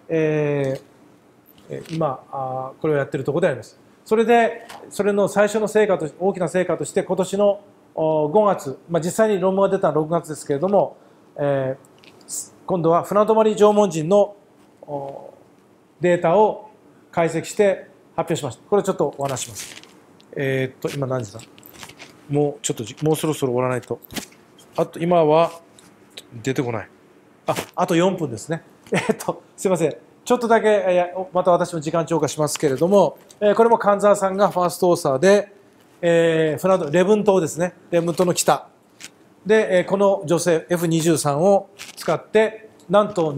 今これをやっているところであります。それの最初の成果と大きな成果として今年の5月、実際に論文が出たのは6月ですけれども、今度は船泊縄文人のデータを解析して発表しました。これちょっとお話します。今何時だ？もうそろそろ終わらないと。今は出てこない。あと4分ですね。すいません。ちょっとだけ、また私も時間超過しますけれども、これも神沢さんがファーストオーサーで、礼文島ですね。礼文島の北。で、この女性 F23 を使って、なんと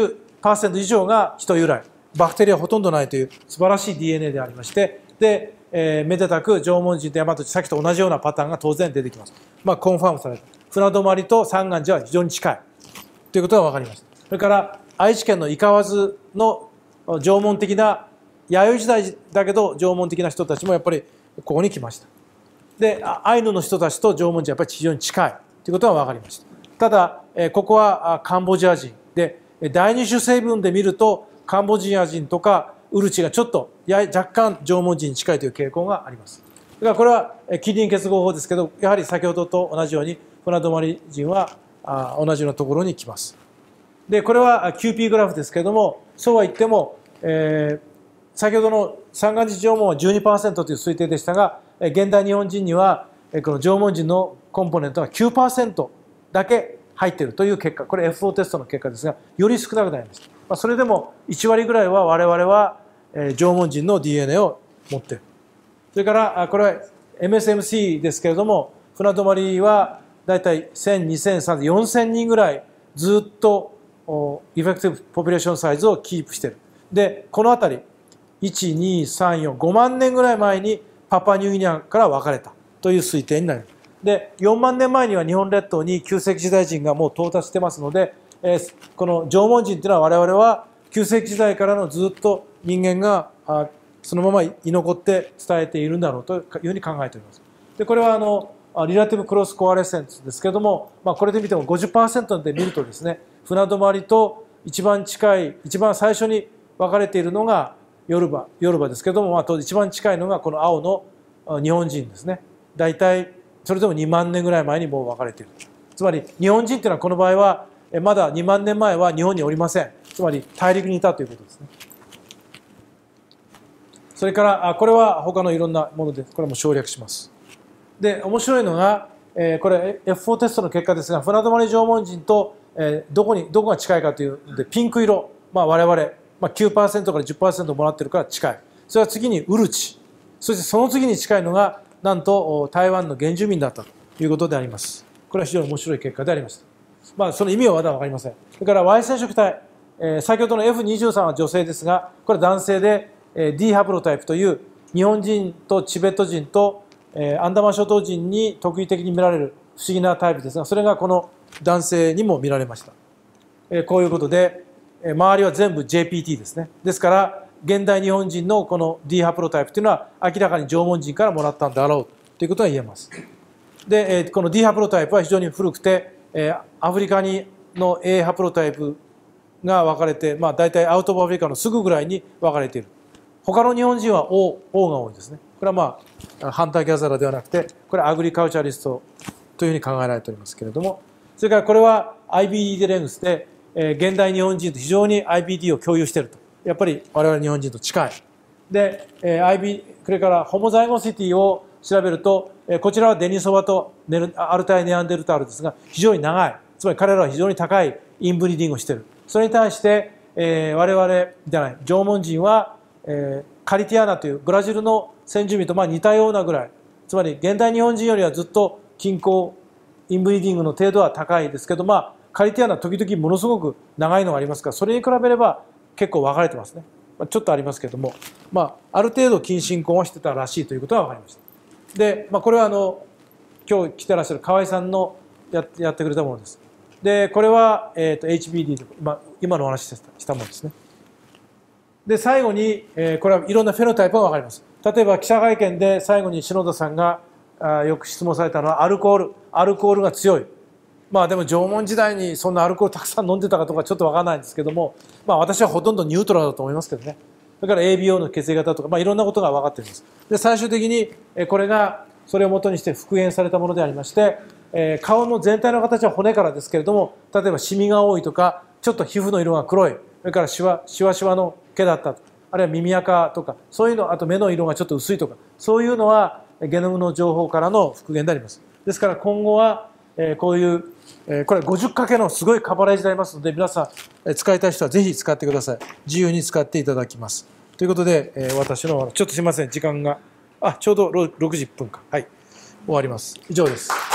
70% 以上が人由来。バクテリアほとんどないという素晴らしい DNA でありまして、で、めでたく縄文人と大和人、さっきと同じようなパターンが当然出てきます。コンファームされた。船泊と三眼寺は非常に近いということが分かりました。それから愛知県の井川津の縄文的な弥生時代だけど縄文的な人たちもやっぱりここに来ました。でアイヌの人たちと縄文人はやっぱり非常に近いということが分かりました。ただここはカンボジア人で第二種成分で見るとカンボジア人とかウルチがちょっと若干縄文人に近いという傾向があります。だからこれはキリン結合法ですけど、やはり先ほどと同じように船泊人は同じようなところに来ます。でこれは QP グラフですけれども、そうは言っても、先ほどの三眼寺縄文は 12% という推定でしたが、現代日本人にはこの縄文人のコンポーネントが 9% だけ入っているという結果、これ F4 テストの結果ですが、より少なくなりました。それでも1割ぐらいは我々は縄文人の DNA を持っている。それからこれは MSMC ですけれども、船泊はだいたい1000、2000、3000、4000人ぐらいずっとエフェクティブポピュレーションサイズをキープしている。で、この辺り、1、2、3、4、5万年ぐらい前にパパニューギニアから分かれたという推定になります。で、4万年前には日本列島に旧石器時代人がもう到達してますので、この縄文人というのは我々は旧石器時代からのずっと人間がそのまま居残って伝えているんだろうというふうに考えております。で、これはリラティブクロスコアレッセンスですけれども、これで見ても 50% で見るとですね、船泊と一番近い、一番最初に分かれているのがヨルバですけれども、一番近いのがこの青の日本人ですね。大体それでも2万年ぐらい前にもう分かれている。つまり日本人というのはこの場合はまだ2万年前は日本におりません。つまり大陸にいたということですね。それからこれは他のいろんなもので、これも省略します。 で、面白いのが、これ F4 テストの結果ですが、船泊縄文人と、どこが近いかというので、ピンク色、我々、9% から 10% もらってるから近い。それは次にウルチ。そしてその次に近いのが、なんと台湾の原住民だったということであります。これは非常に面白い結果でありました。その意味はまだ分かりません。それから Y 染色体、先ほどの F23 は女性ですが、これは男性で D ハプロタイプという日本人とチベット人とアンダマン諸島人に特異的に見られる不思議なタイプですが、それがこの男性にも見られました。こういうことで、周りは全部 JPT ですね。ですから、現代日本人のこの D ハプロタイプというのは明らかに縄文人からもらったんだろうということが言えます。で、この D ハプロタイプは非常に古くて、アフリカの A ハプロタイプが分かれて、大体アウトオブアフリカのすぐぐらいに分かれている。他の日本人は O が多いですね。これはハンターギャザラーではなくて、これはアグリカルチャリストというふうに考えられておりますけれども、それからこれは IBD でレングスで、現代日本人と非常に IBD を共有していると。やっぱり我々日本人と近い。で、それからホモザイゴシティを調べると、こちらはデニソバとアルタイネアンデルタールですが、非常に長い。つまり彼らは非常に高いインブリーディングをしている。それに対して、我々じゃない、縄文人は、カリティアナというブラジルの先住民と似たようなぐらい。つまり現代日本人よりはずっと均衡、インブリーディングの程度は高いですけど、カリティアナは時々ものすごく長いのがありますから、それに比べれば結構分かれてますね。ちょっとありますけども、ある程度近親婚をしてたらしいということが分かりました。で、これは今日来てらっしゃる河合さんのやってくれたものです。で、これは、HBD と今のお話したものですね。で、最後に、これはいろんなフェノタイプが分かります。例えば記者会見で最後に篠田さんがよく質問されたのはアルコールが強い。でも縄文時代にそんなアルコールたくさん飲んでたかとかちょっと分からないんですけども、私はほとんどニュートラルだと思いますけどね。それから ABO の血液型とか、いろんなことが分かっています。で、最終的にこれがそれを元にして復元されたものでありまして、顔の全体の形は骨からですけれども、例えばシミが多いとか、ちょっと皮膚の色が黒い、それからシワシワの毛だったと、あるいは耳垢とか、そういうの、あと目の色がちょっと薄いとか、そういうのはゲノムの情報からの復元であります。ですから今後はこういうこれ50かけのすごいカバレージでありますので、皆さん使いたい人はぜひ使ってください。自由に使っていただきます。ということで、私のちょっとすいません、時間がちょうど6時1分か、はい、終わります。以上です。